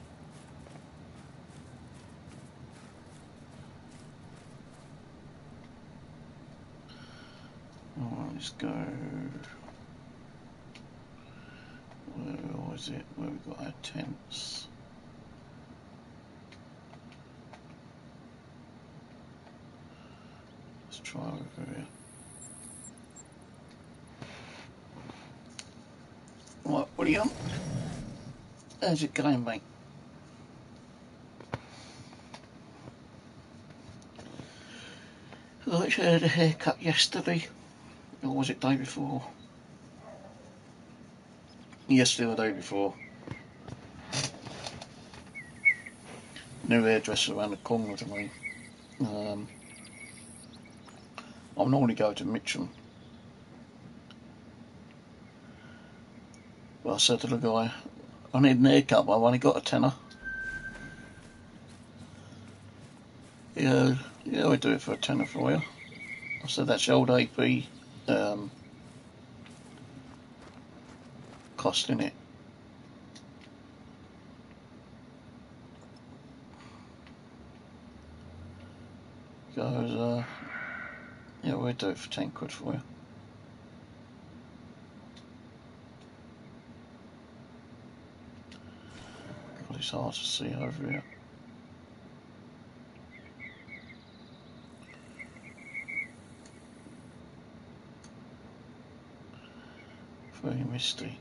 Alright, let's go. Where was it? Where we got our tents? Let's try over here. Right, William. How's it going, mate? I actually had a haircut yesterday. Or was it day before? Yesterday or the day before. New hairdresser around the corner to me. I normally go to Mitcham. But I said to the guy, I need an haircut, but I've only got a tenner. Yeah, we do it for a tenner for you. I said, that's the old AP cost, innit? Goes, yeah, we'll do it for 10 quid for you. God, it's hard to see over here. Very misty.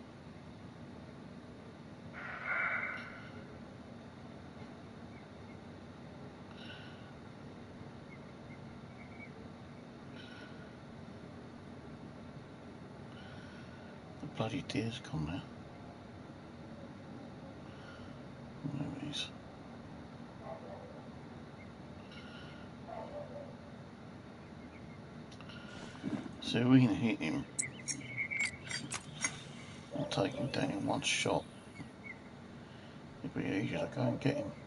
The bloody deer's gone now. There he is. So we can hit him. I'll take him down in one shot. It'll be easier to go and get him.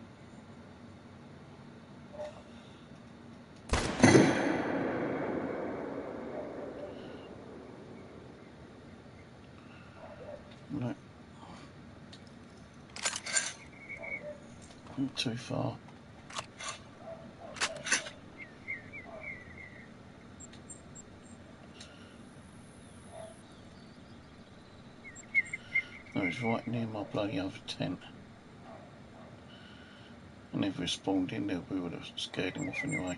No. Not too far. I was right near my bloody other tent. And if we spawned in there, we would have scared him off anyway.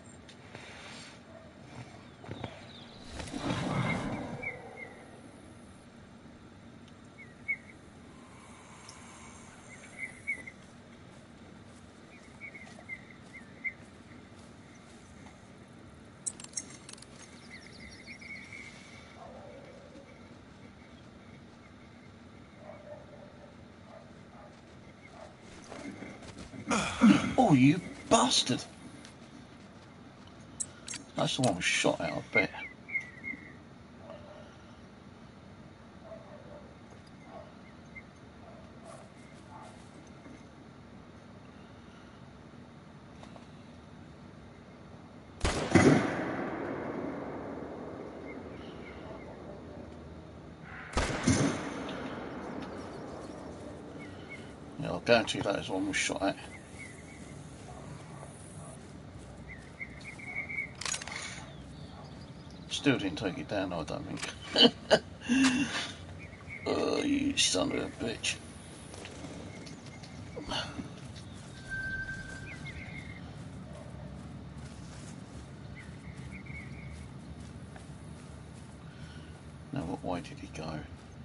Oh, you bastard! That's the one we shot at, I bet. Yeah, I'll guarantee that is the one we shot at. Still didn't take it down, I don't think. Oh, you son of a bitch. Now, what way did he go?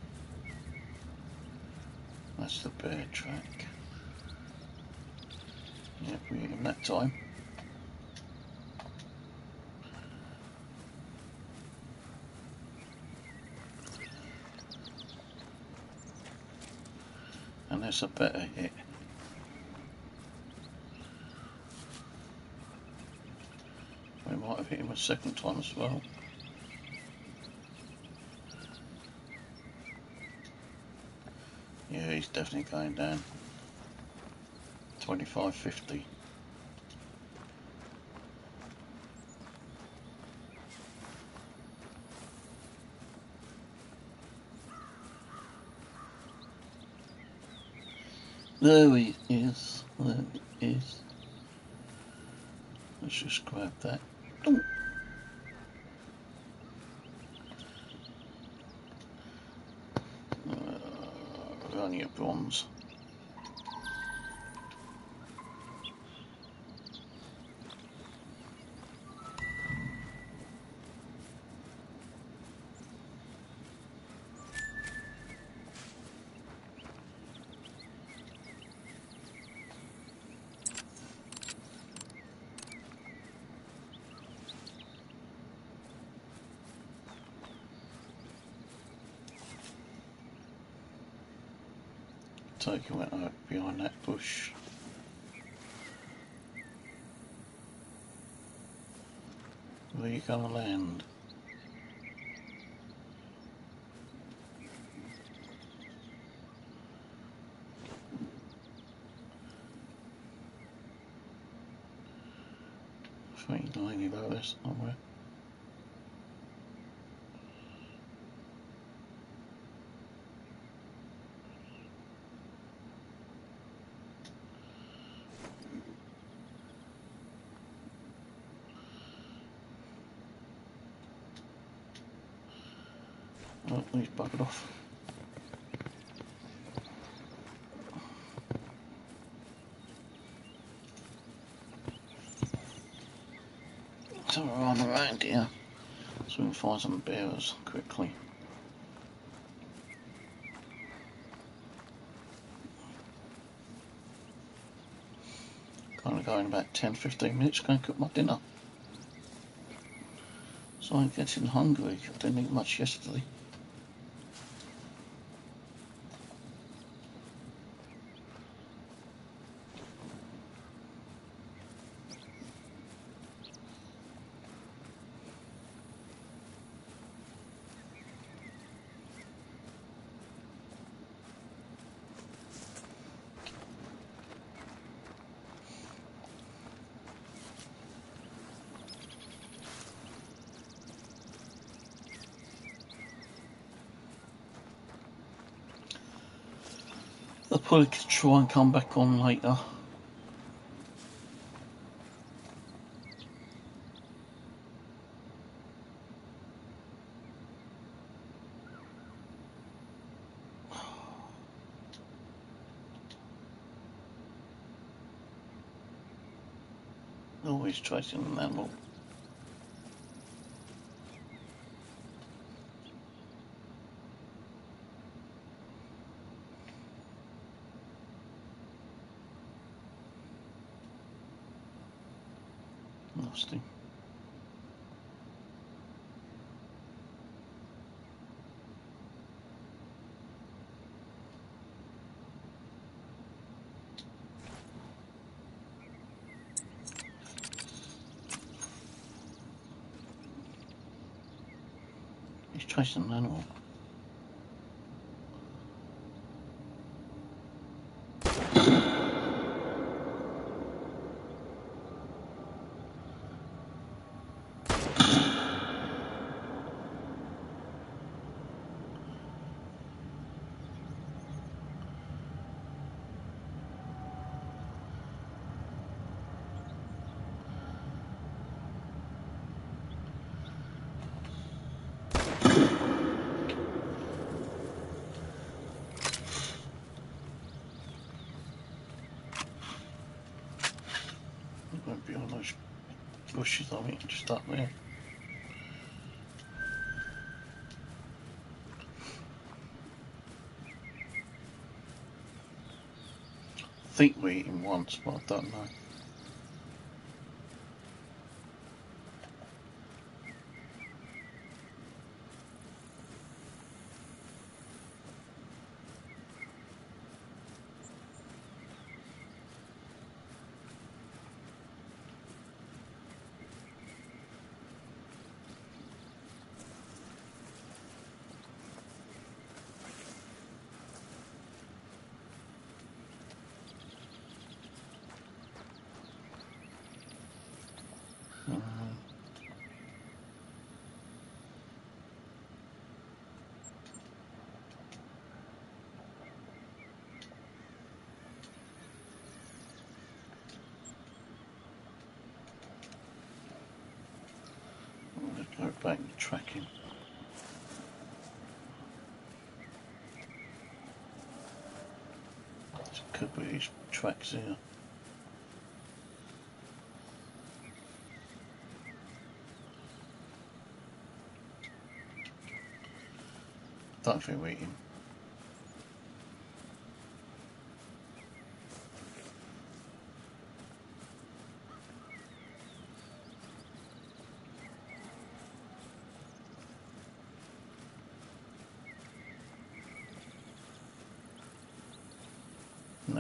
That's the bear track. Yep, we hit him that time. And that's a better hit. We might have hit him a second time as well. Yeah, he's definitely going down. 25.50. There he is. There he is. Let's just grab that. Only a bronze. Take went out behind that bush. Where are you gonna land? I think you're lying below there somewhere. Oh, he's buggered off. So we're on around here, so we can find some bears quickly. Gonna go in about 10-15 minutes, go and cook my dinner. So I'm getting hungry. I didn't eat much yesterday. I'll probably try and come back on later. Always chasing an animal. Nasty. He's chasing an animal. He won't be on those bushes, I think, just up there. I think we hit him once, but I don't know. Let's go back and track him. This could be his tracks here. Don't think we hit him. Nope.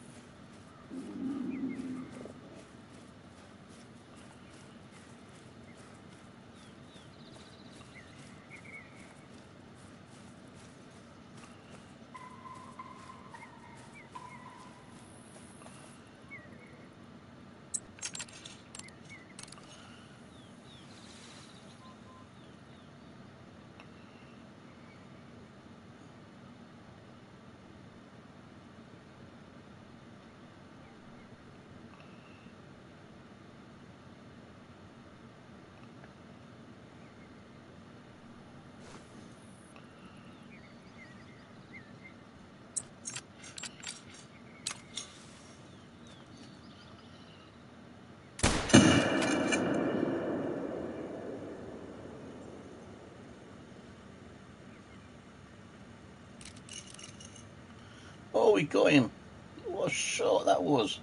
Oh, we got him. What a shot that was.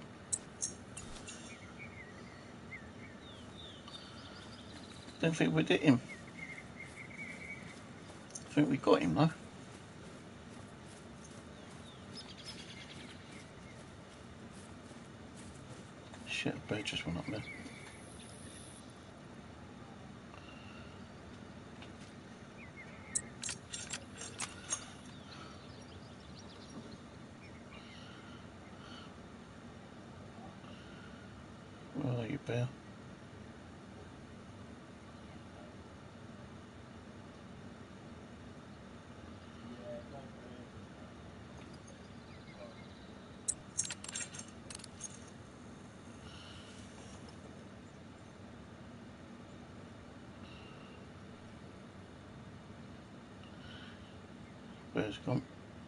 Don't think we did him. I think we got him though. Shit, the bird just went up there. Where are you, bear? bear's gone.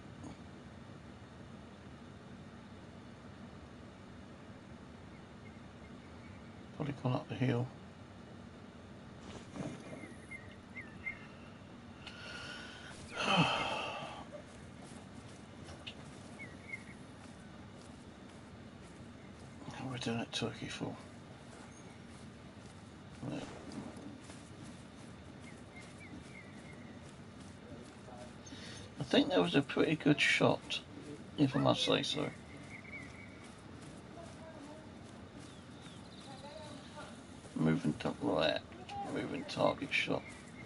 Probably gone up the hill. What are we doing at turkey for? Right. I think that was a pretty good shot, if I must say so. Moving to right, moving target shot.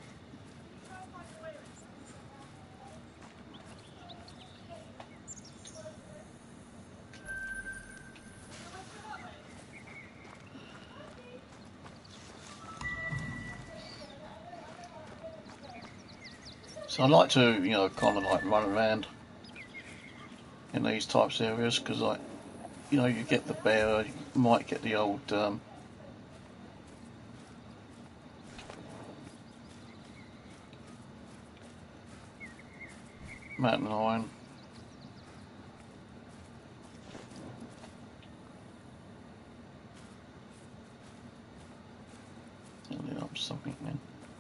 So I like to, you know, kind of like run around in these types of areas because, like, you know, you get the bear, you might get the old mountain lion. Ended up something then.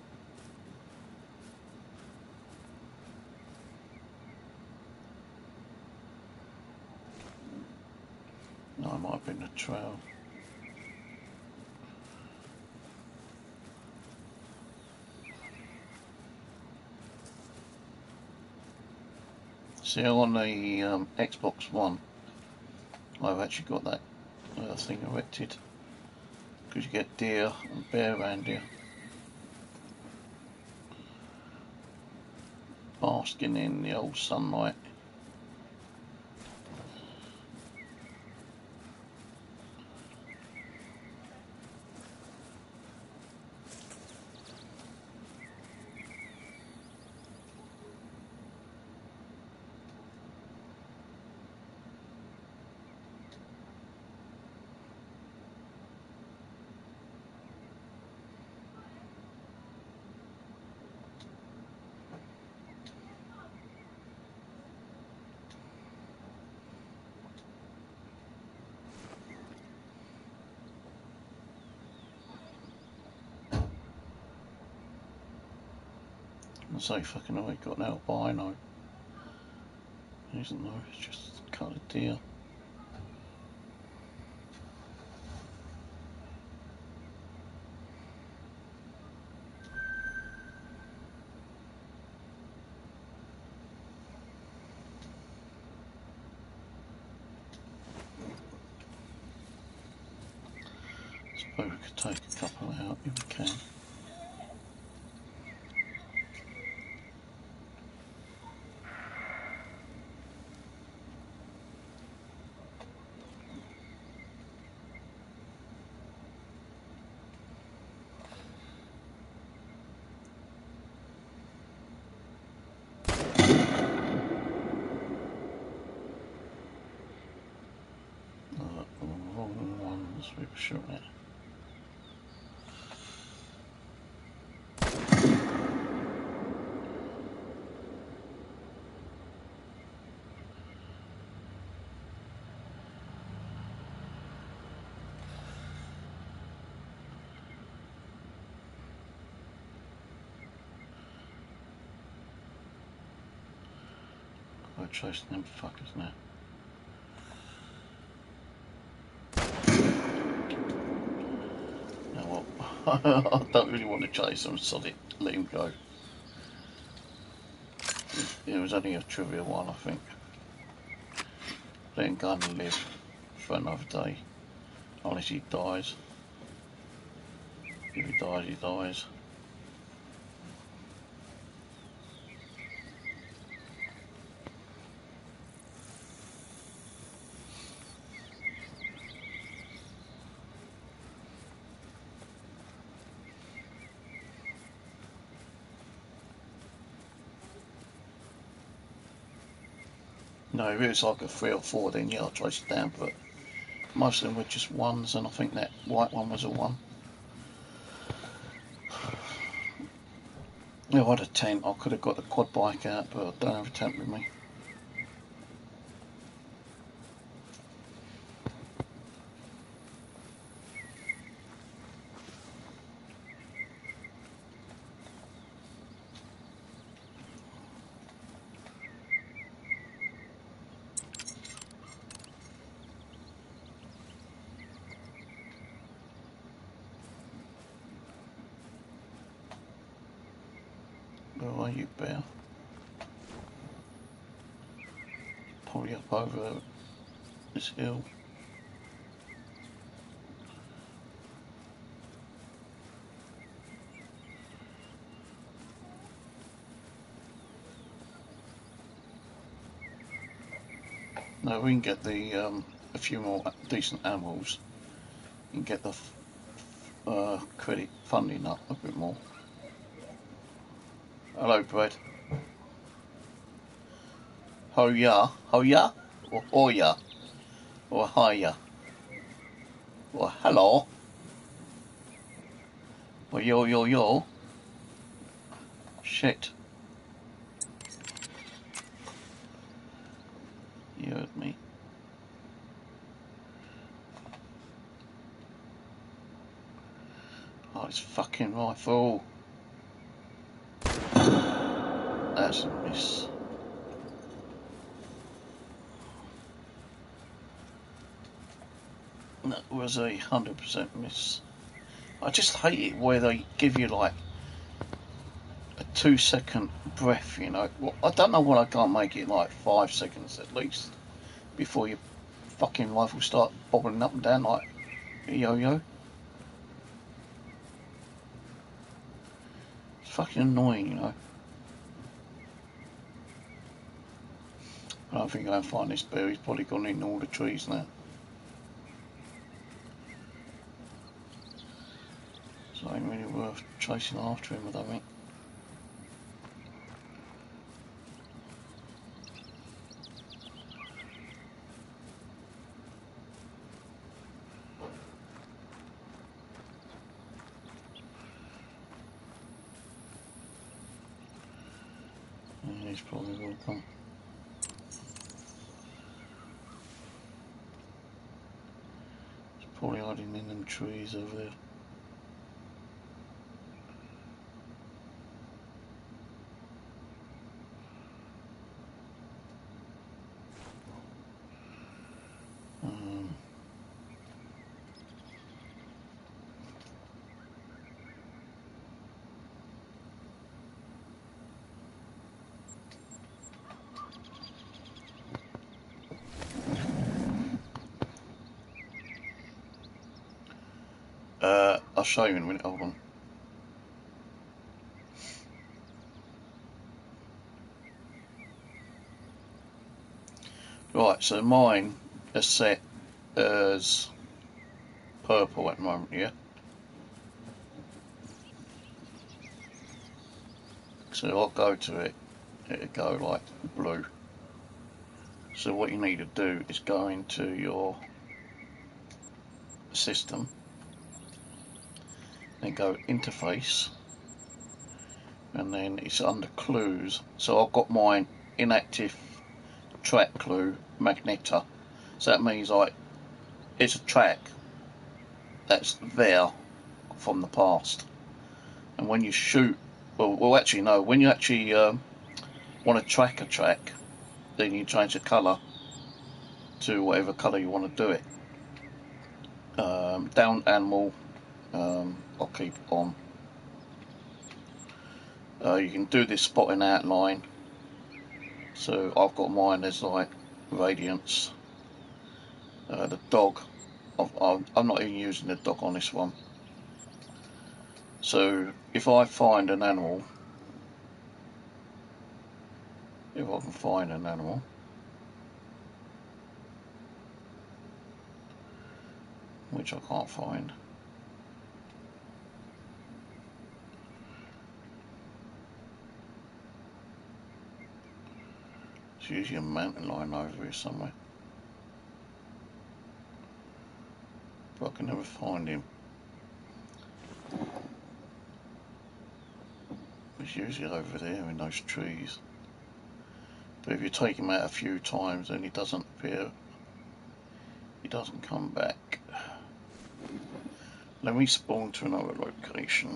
No, it might have been a trail. See, on the Xbox One, I've actually got that thing erected because you get deer and bear around here, basking in the old sunlight. I say fucking hell, got an albino. It isn't though, it's just a coloured deer. Suppose we could take a couple out if we can. Wrong ones we were shooting at. We're chasing them fuckers now. Now what? I don't really want to chase them, so let him go. It was only a trivial one, I think. Let him go and live for another day. Unless he dies. If he dies, he dies. No, if it was like a 3 or 4, then yeah, I'll chase it down, but most of them were just ones, and I think that white one was a 1. If I had a tent, I could have got the quad bike out, but I don't have a tent with me. Where are you, bear? Probably up over this hill. No, we can get the a few more decent animals. You can get the credit funding up a bit more. Hello, Brad. Hoya, hoya, or hoya, or hiya, or hello, or yo. Shit, you heard me. Oh, it's fucking rifle. That's a miss. That was 100% miss. I just hate it where they give you like a 2 second breath, you know. Well, I don't know why I can't make it like 5 seconds at least before your fucking rifle start bobbling up and down like a yo-yo. It's fucking annoying, you know. I don't think I'll find this bear. He's probably gone in all the trees now. So it ain't really worth chasing after him, I don't think. Yeah, he's probably will come. He's probably hiding in them trees over there. Um, I'll show you in a minute, hold on. Right, so mine is set as purple at the moment, yeah? So I'll go to it, it'll go like blue. So what you need to do is go into your system, then go interface, and then it's under clues. So I've got mine inactive track clue magnetar. So that means like it's a track that's there from the past. And when you shoot, well actually no, when you actually want to track a track, then you change the colour to whatever colour you want to do it. Down animal, I'll keep on. You can do this spotting outline. So I've got mine as like radiance. The dog, I'm not even using the dog on this one. So if I find an animal, if I can find an animal, which I can't find, it's usually a mountain lion over here somewhere, but I can never find him. Which He's usually over there in those trees. But if you take him out a few times and he doesn't appear, he doesn't come back. Let me spawn to another location.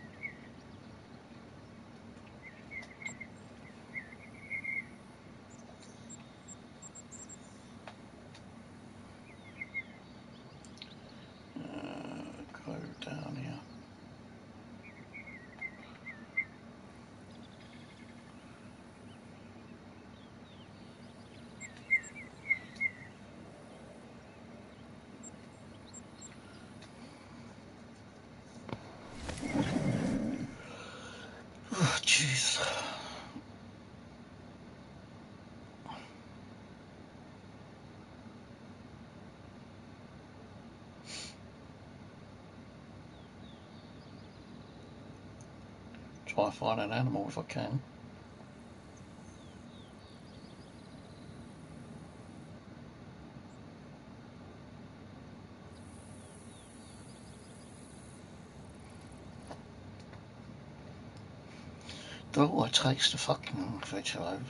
Go down here. Oh, jeez. Try to find an animal if I can. Oh, I taste the fucking vegetable.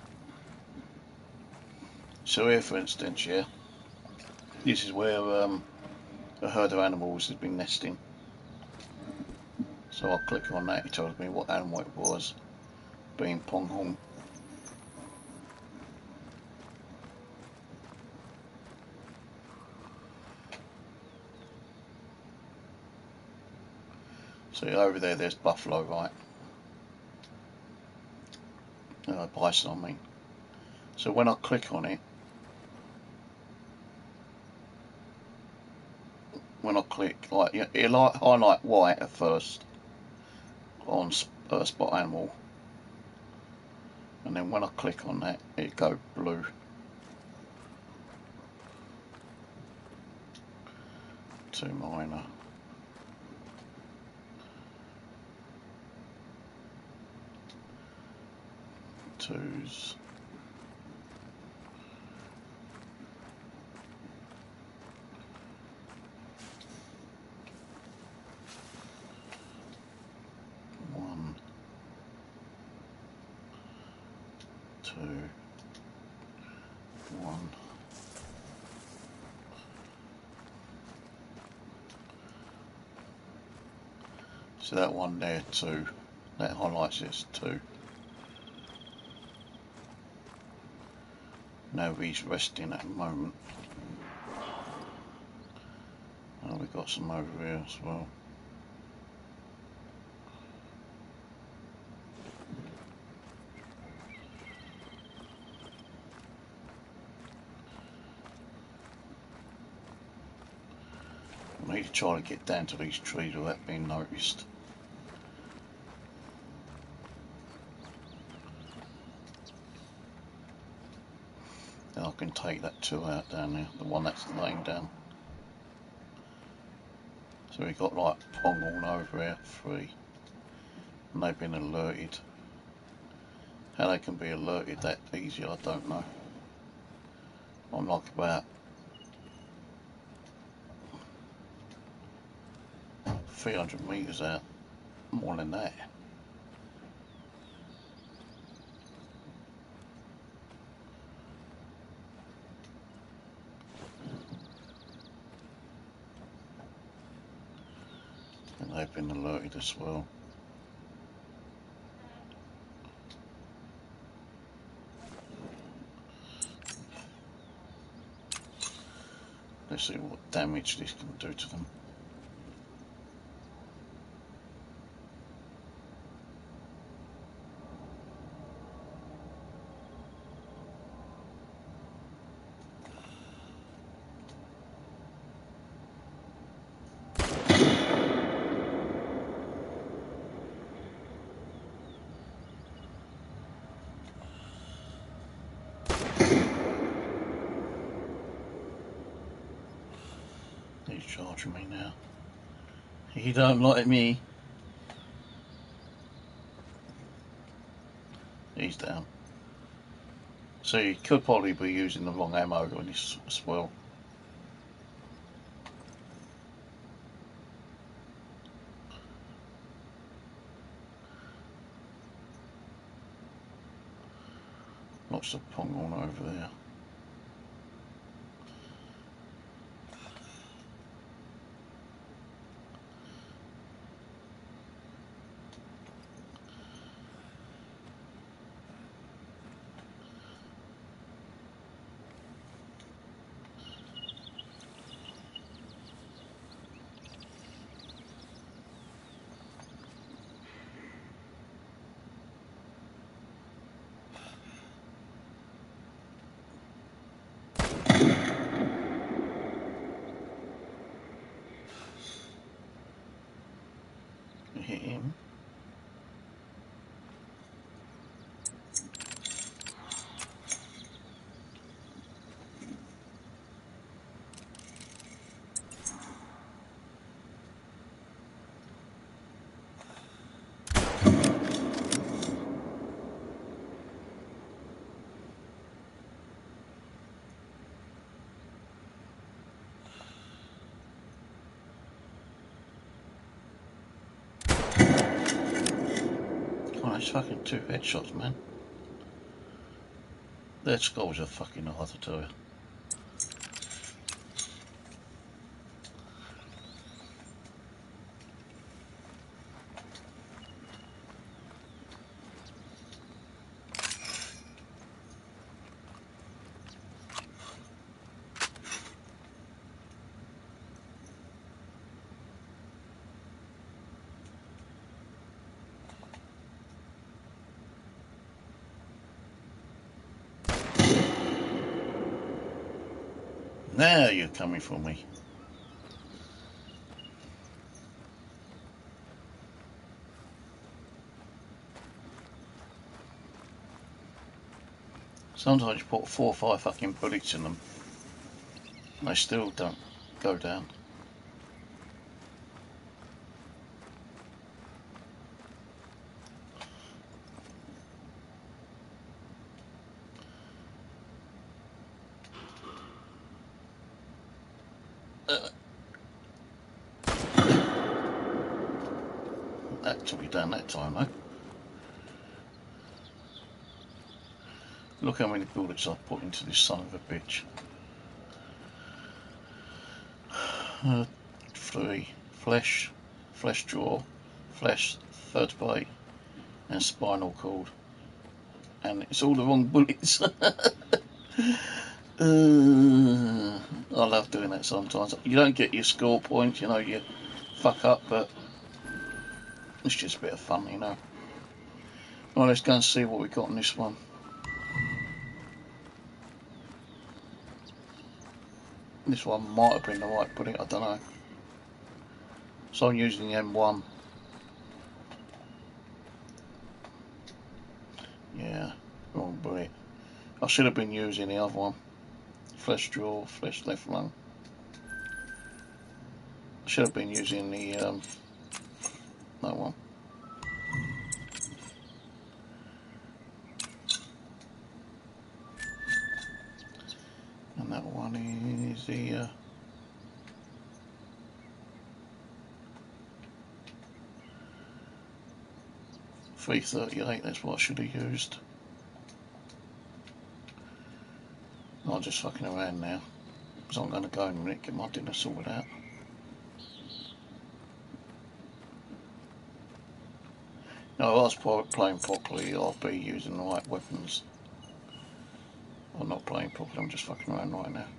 So here, for instance, yeah, this is where a herd of animals has been nesting. So I'll click on that, it tells me what animal it was, being pronghorn. So over there, there's buffalo, right? Bison, I mean. So when I click on it, like, it'll highlight white at first on spot animal, and then when I click on that, it go blue. Two minor. Twos. One. Two. One. So that one there, two. That highlights this, two. Now he's resting at the moment. And we've got some over here as well. I need to try to get down to these trees without being noticed. Then I can take that two out down there, the one that's laying down. So we've got like pronghorn over here, three. And they've been alerted. How they can be alerted that easy, I don't know. I'm like about 300 metres out, more than that. And they've been alerted as well. Let's see what damage this can do to them. He's charging me now. He don't like me. He's down. So he could probably be using the wrong ammo on this as well. Lots of pronghorn over there. Hit him. Oh, that's fucking 2 headshots, man. Their skulls are fucking hard to tell you. Now you're coming for me. Sometimes you put 4 or 5 fucking bullets in them, and they still don't go down. That took me down that time, though. Look how many bullets I've put into this son of a bitch. 3 flesh, flesh jaw, flesh vertebrae, and spinal cord. And it's all the wrong bullets. I love doing that sometimes. You don't get your score points, you know, you fuck up, but it's just a bit of fun, you know. Well, let's go and see what we got on this one. This one might have been the right bullet, I don't know. So I'm using the M1. Yeah, wrong bullet. I should have been using the other one. Flesh jaw, flesh left lung. I should have been using the that one. And that one is the 338, that's what I should have used. I'm just fucking around now, because I'm going to go in a minute, get my dinner sorted out. No, if I was playing properly, I'd be using the right weapons. I'm not playing properly, I'm just fucking around right now.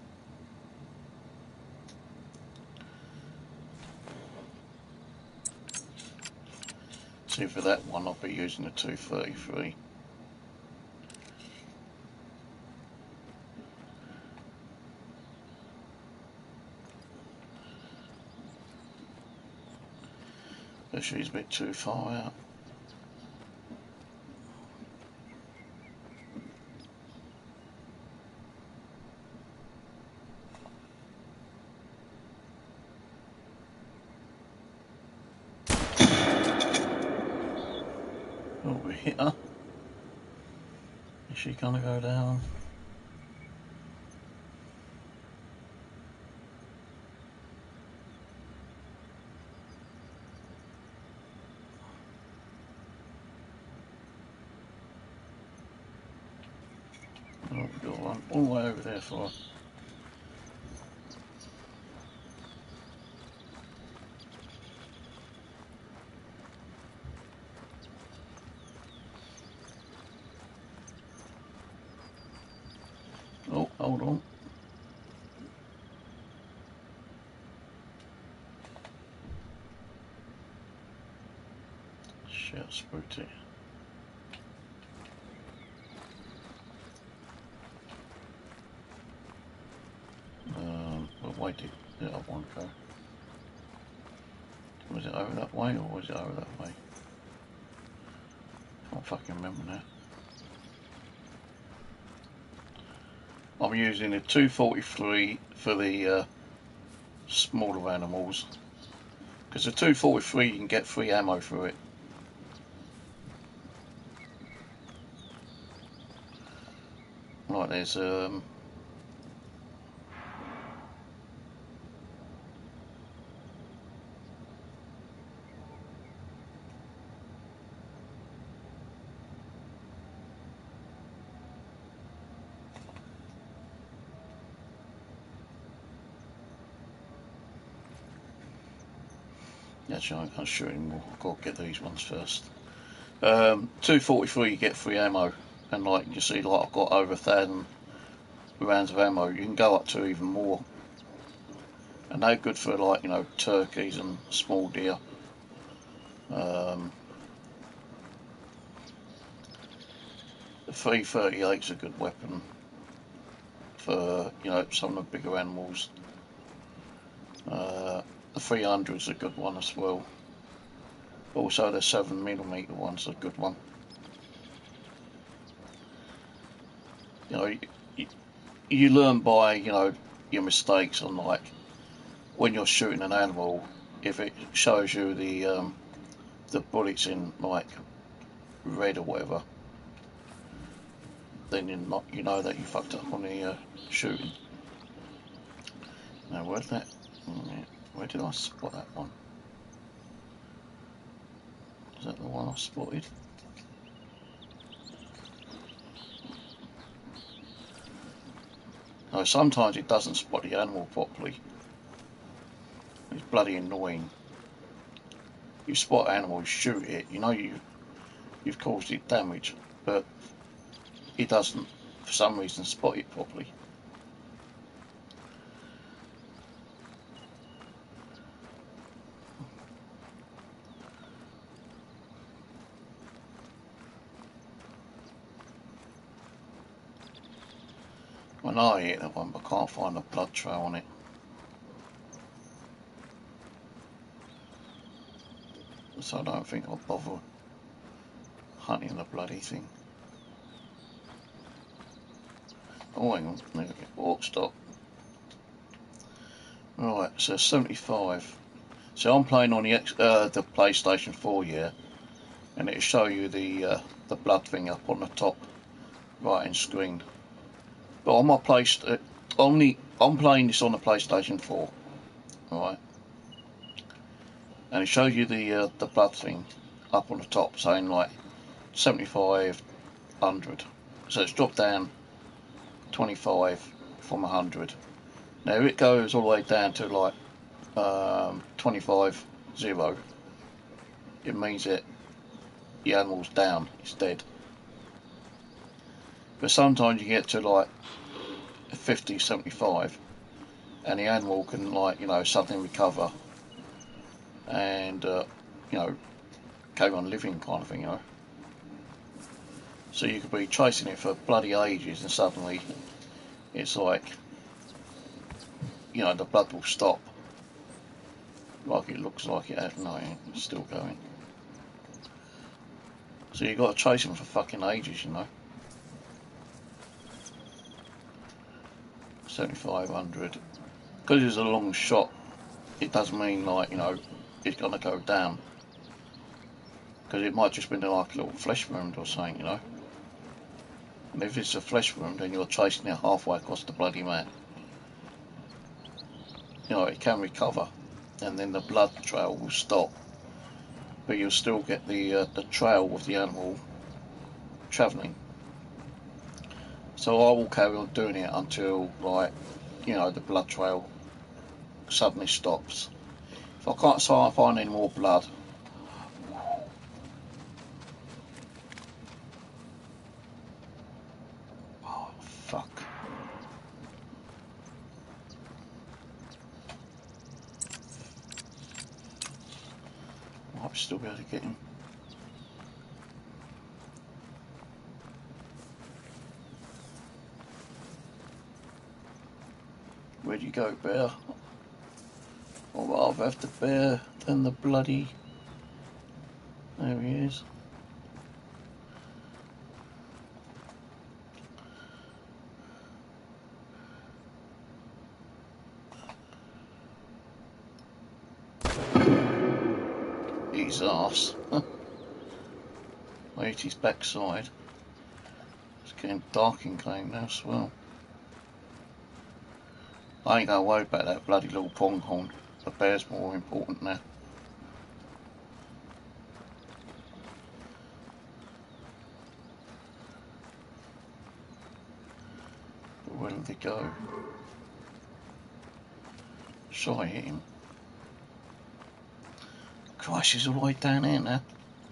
See, for that one, I'll be using the 233. But she's a bit too far out. Oh, we hit her. Is she gonna go down? Oh, we've got to run all the way over there for her. Oh, hold on. Shit, I spooked it. But why did the other one go? Was it over that way or was it over that way? Can't fucking remember now. I'm using a 243 for the smaller animals, because the 243 you can get free ammo through it. Right, there's actually I can't shoot anymore. I've got to get these ones first. 243 you get free ammo, and like you see, like I've got over 1,000 rounds of ammo. You can go up to even more, and they're good for, like, you know, turkeys and small deer. The 338 is a good weapon for, you know, some of the bigger animals. The 300 is a good one as well. Also, the 7mm one's a good one. You know, you learn by, you know, your mistakes on, like, when you're shooting an animal, if it shows you the bullets in, like, red or whatever, then you know that you fucked up on the shooting. Now, where did I spot that one? Is that the one I spotted? No, sometimes it doesn't spot the animal properly. It's bloody annoying. You spot an animal, you shoot it, you know you've caused it damage, but it doesn't, for some reason, spot it properly. I know I hit that one, but I can't find a blood trail on it. So I don't think I'll bother hunting the bloody thing. Oh, hang on, there we go. Oh, stop. Right, so 75. So I'm playing on the PlayStation 4, yeah, and it'll show you the blood thing up on the top right hand screen. But on my I'm playing this on the PlayStation 4, right, and it shows you the blood thing up on the top, saying like 75, 100. So it's dropped down 25 from 100. Now if it goes all the way down to like 25, 0, it means that the animal's down, it's dead. But sometimes you get to like 50, 75, and the animal can, like, you know, suddenly recover and you know, carry on living, kind of thing, you know. So you could be chasing it for bloody ages, and suddenly it's like, you know, the blood will stop. Like it looks like it has. No, it's still going. So you've got to chase them for fucking ages, you know. 7,500. Because it's a long shot, it does mean, like, you know, it's going to go down. Because it might just be like a little flesh wound or something, you know. And if it's a flesh wound, then you're chasing it halfway across the bloody map. You know, it can recover, and then the blood trail will stop, but you'll still get the trail of the animal travelling. So I will carry on doing it until, like, you know, the blood trail suddenly stops. If I can't find any more blood, oh fuck, might still be able to get him. Where'd you go, bear? I'd rather have the bear than the bloody... There he is. His arse. I hit his backside. It's getting dark in game now as well. I ain't gonna worry about that bloody little pronghorn. The bear's more important now. But where did they go? Shall I hit him? Christ, he's all the way down here now.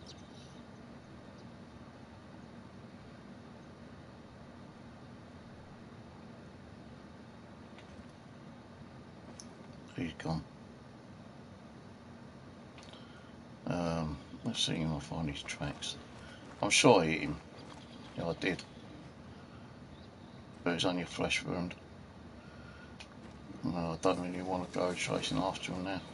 He's gone. Let's see if I find his tracks. I'm sure I hit him. Yeah, I did. But it's only a flesh wound. No, I don't really want to go chasing after him now.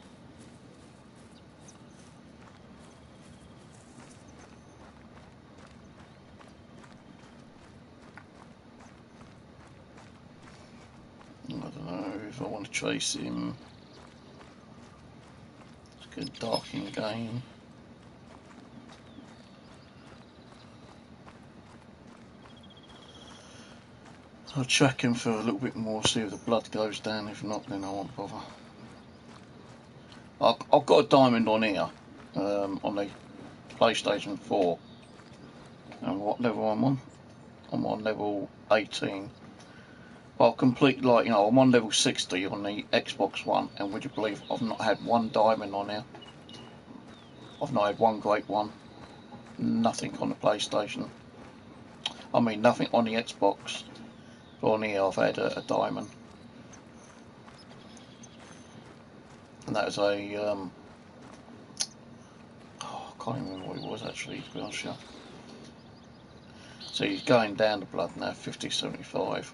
I don't know if I want to chase him. It's getting dark in the game. I'll track him for a little bit more, see if the blood goes down. If not, then I won't bother. I've got a diamond on here, on the PlayStation 4. And what level I'm on? I'm on level 18. I'll complete, like, you know, I'm on level 60 on the Xbox One, and would you believe I've not had one diamond on here? I've not had one great one. Nothing on the PlayStation. I mean, nothing on the Xbox. But on here I've had a diamond. And that was a, oh, I can't even remember what it was actually, to be honest with you. So he's going down the blood now, 50-75.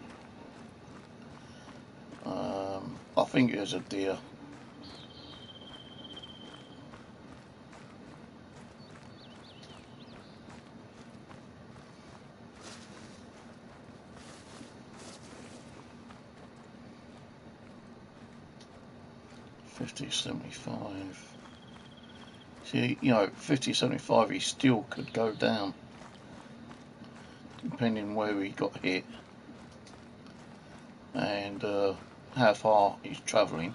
I think it was a deer. $50-75. See, you know, 50-75, he still could go down, depending where he got hit and how far he's travelling.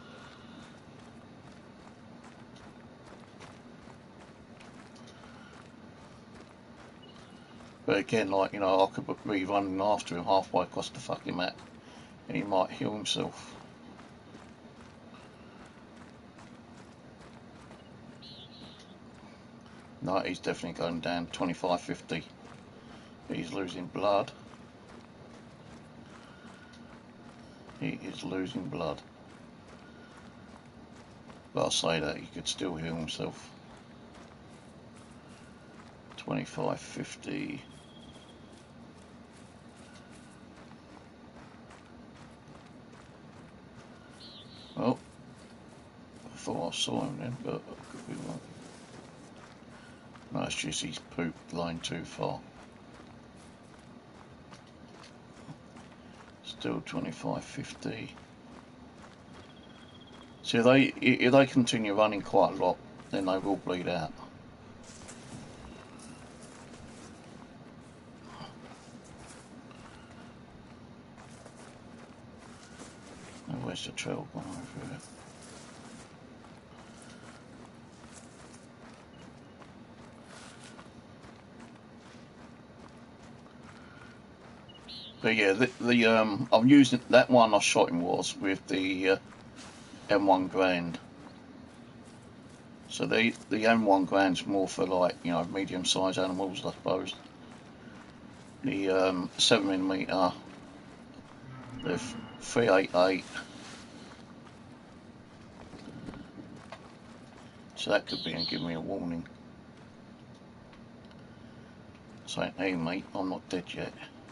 But again, like, you know, I could be running after him halfway across the fucking map and he might heal himself. No, he's definitely going down 25-50. He's losing blood. He is losing blood. But I'll say that he could still heal himself. 25-50. Well, I thought I saw him then, but I could be wrong. No, it's just he's pooped line too far. Still 25-50. So if they continue running quite a lot, then they will bleed out. Now, where's the trail gone over here? But yeah, I'm using that one I shot him was with the M1 Grand. So the M1 Grand's more for like, you know, medium-sized animals, I suppose. The 7mm, the 388. So that could be and give me a warning. Saying, hey mate, I'm not dead yet.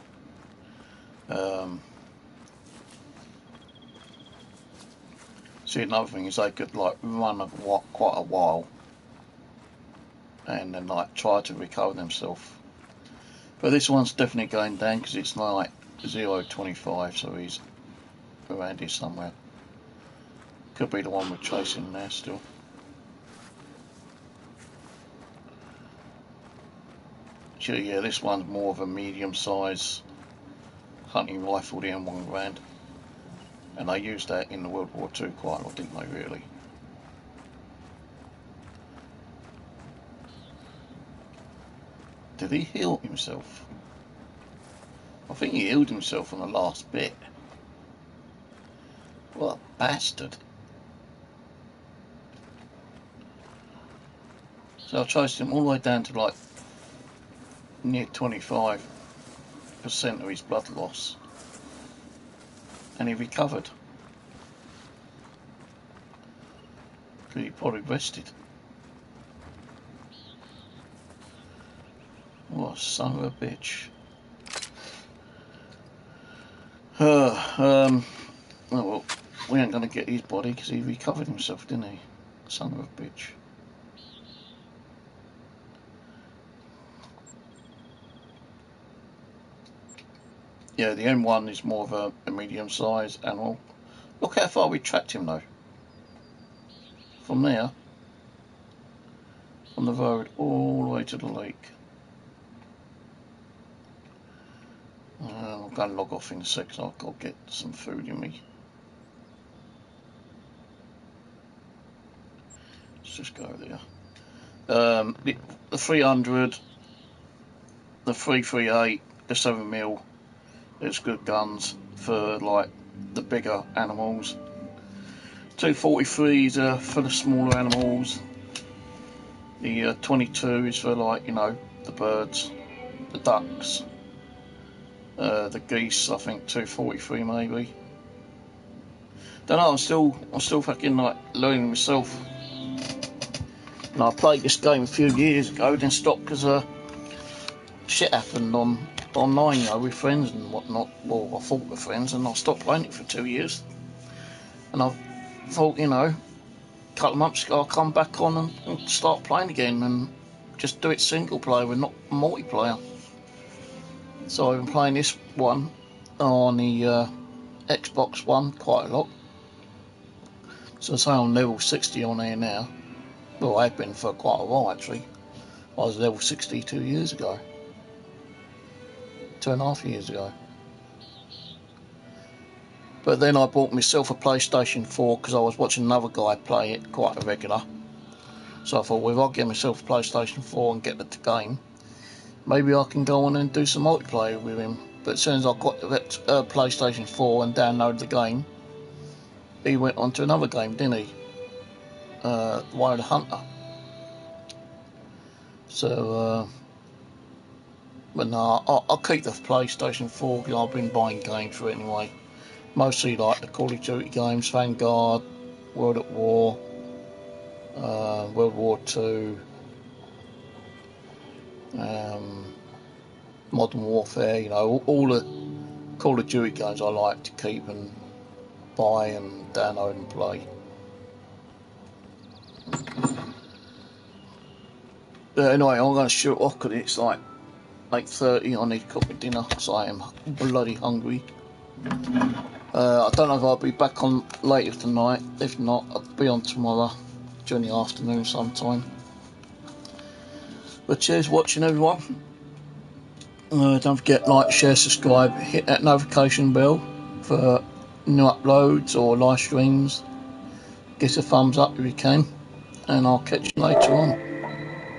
See, another thing is they could like run quite a while and then like try to recover themselves. But this one's definitely going down because it's like 0.25, so he's around here somewhere. Could be the one we're chasing there still. So yeah, this one's more of a medium-size hunting rifle, the M1 Grand. And they used that in the World War II quite a lot, didn't they, really? Did he heal himself? I think he healed himself on the last bit. What a bastard. So I chased him all the way down to like near 25% of his blood loss. And he recovered. Because he probably rested. What a son of a bitch. Oh well, we ain't gonna get his body because he recovered himself, didn't he? Son of a bitch. Yeah, the M1 is more of a medium-sized animal. Look how far we tracked him though. From there, on the road, all the way to the lake. I'll go and log off in a second. I'll go get some food in me. Let's just go there. The 300, the 338, the 7mm. There's good guns for like the bigger animals. 243s are for the smaller animals. The 22 is for like, you know, the birds, the ducks, the geese. I think 243 maybe. Don't know. I'm still fucking like learning myself. And I played this game a few years ago, then stopped because shit happened online, you know, with friends and whatnot. Well, I thought with friends, and I stopped playing it for 2 years. And I thought, you know, a couple of months ago I'll come back on and start playing again and just do it single player and not multiplayer. So I've been playing this one on the Xbox One quite a lot. So I say I'm level 60 on there now. Well, I've been for quite a while actually. I was level 60 2 years ago. 2.5 years ago. But then I bought myself a PlayStation 4 because I was watching another guy play it quite a regular. So I thought, well, if I get myself a PlayStation 4 and get the game, maybe I can go on and do some multiplayer with him. But as soon as I got the PlayStation 4 and downloaded the game, he went on to another game, didn't he? Wild Hunter. So, but no, I'll keep the PlayStation 4 because I've been buying games for it anyway. Mostly like the Call of Duty games, Vanguard, World at War, World War II, Modern Warfare, you know, all the Call of Duty games I like to keep and buy and download and play. But anyway, I'm going to shoot off because it's like 8:30. I need to cook my dinner because I am bloody hungry. I don't know if I'll be back on later tonight. If not, I'll be on tomorrow during the afternoon sometime. But cheers watching, everyone. Don't forget, like, share, subscribe, hit that notification bell for new uploads or live streams. Give us a thumbs up if you can, and I'll catch you later on.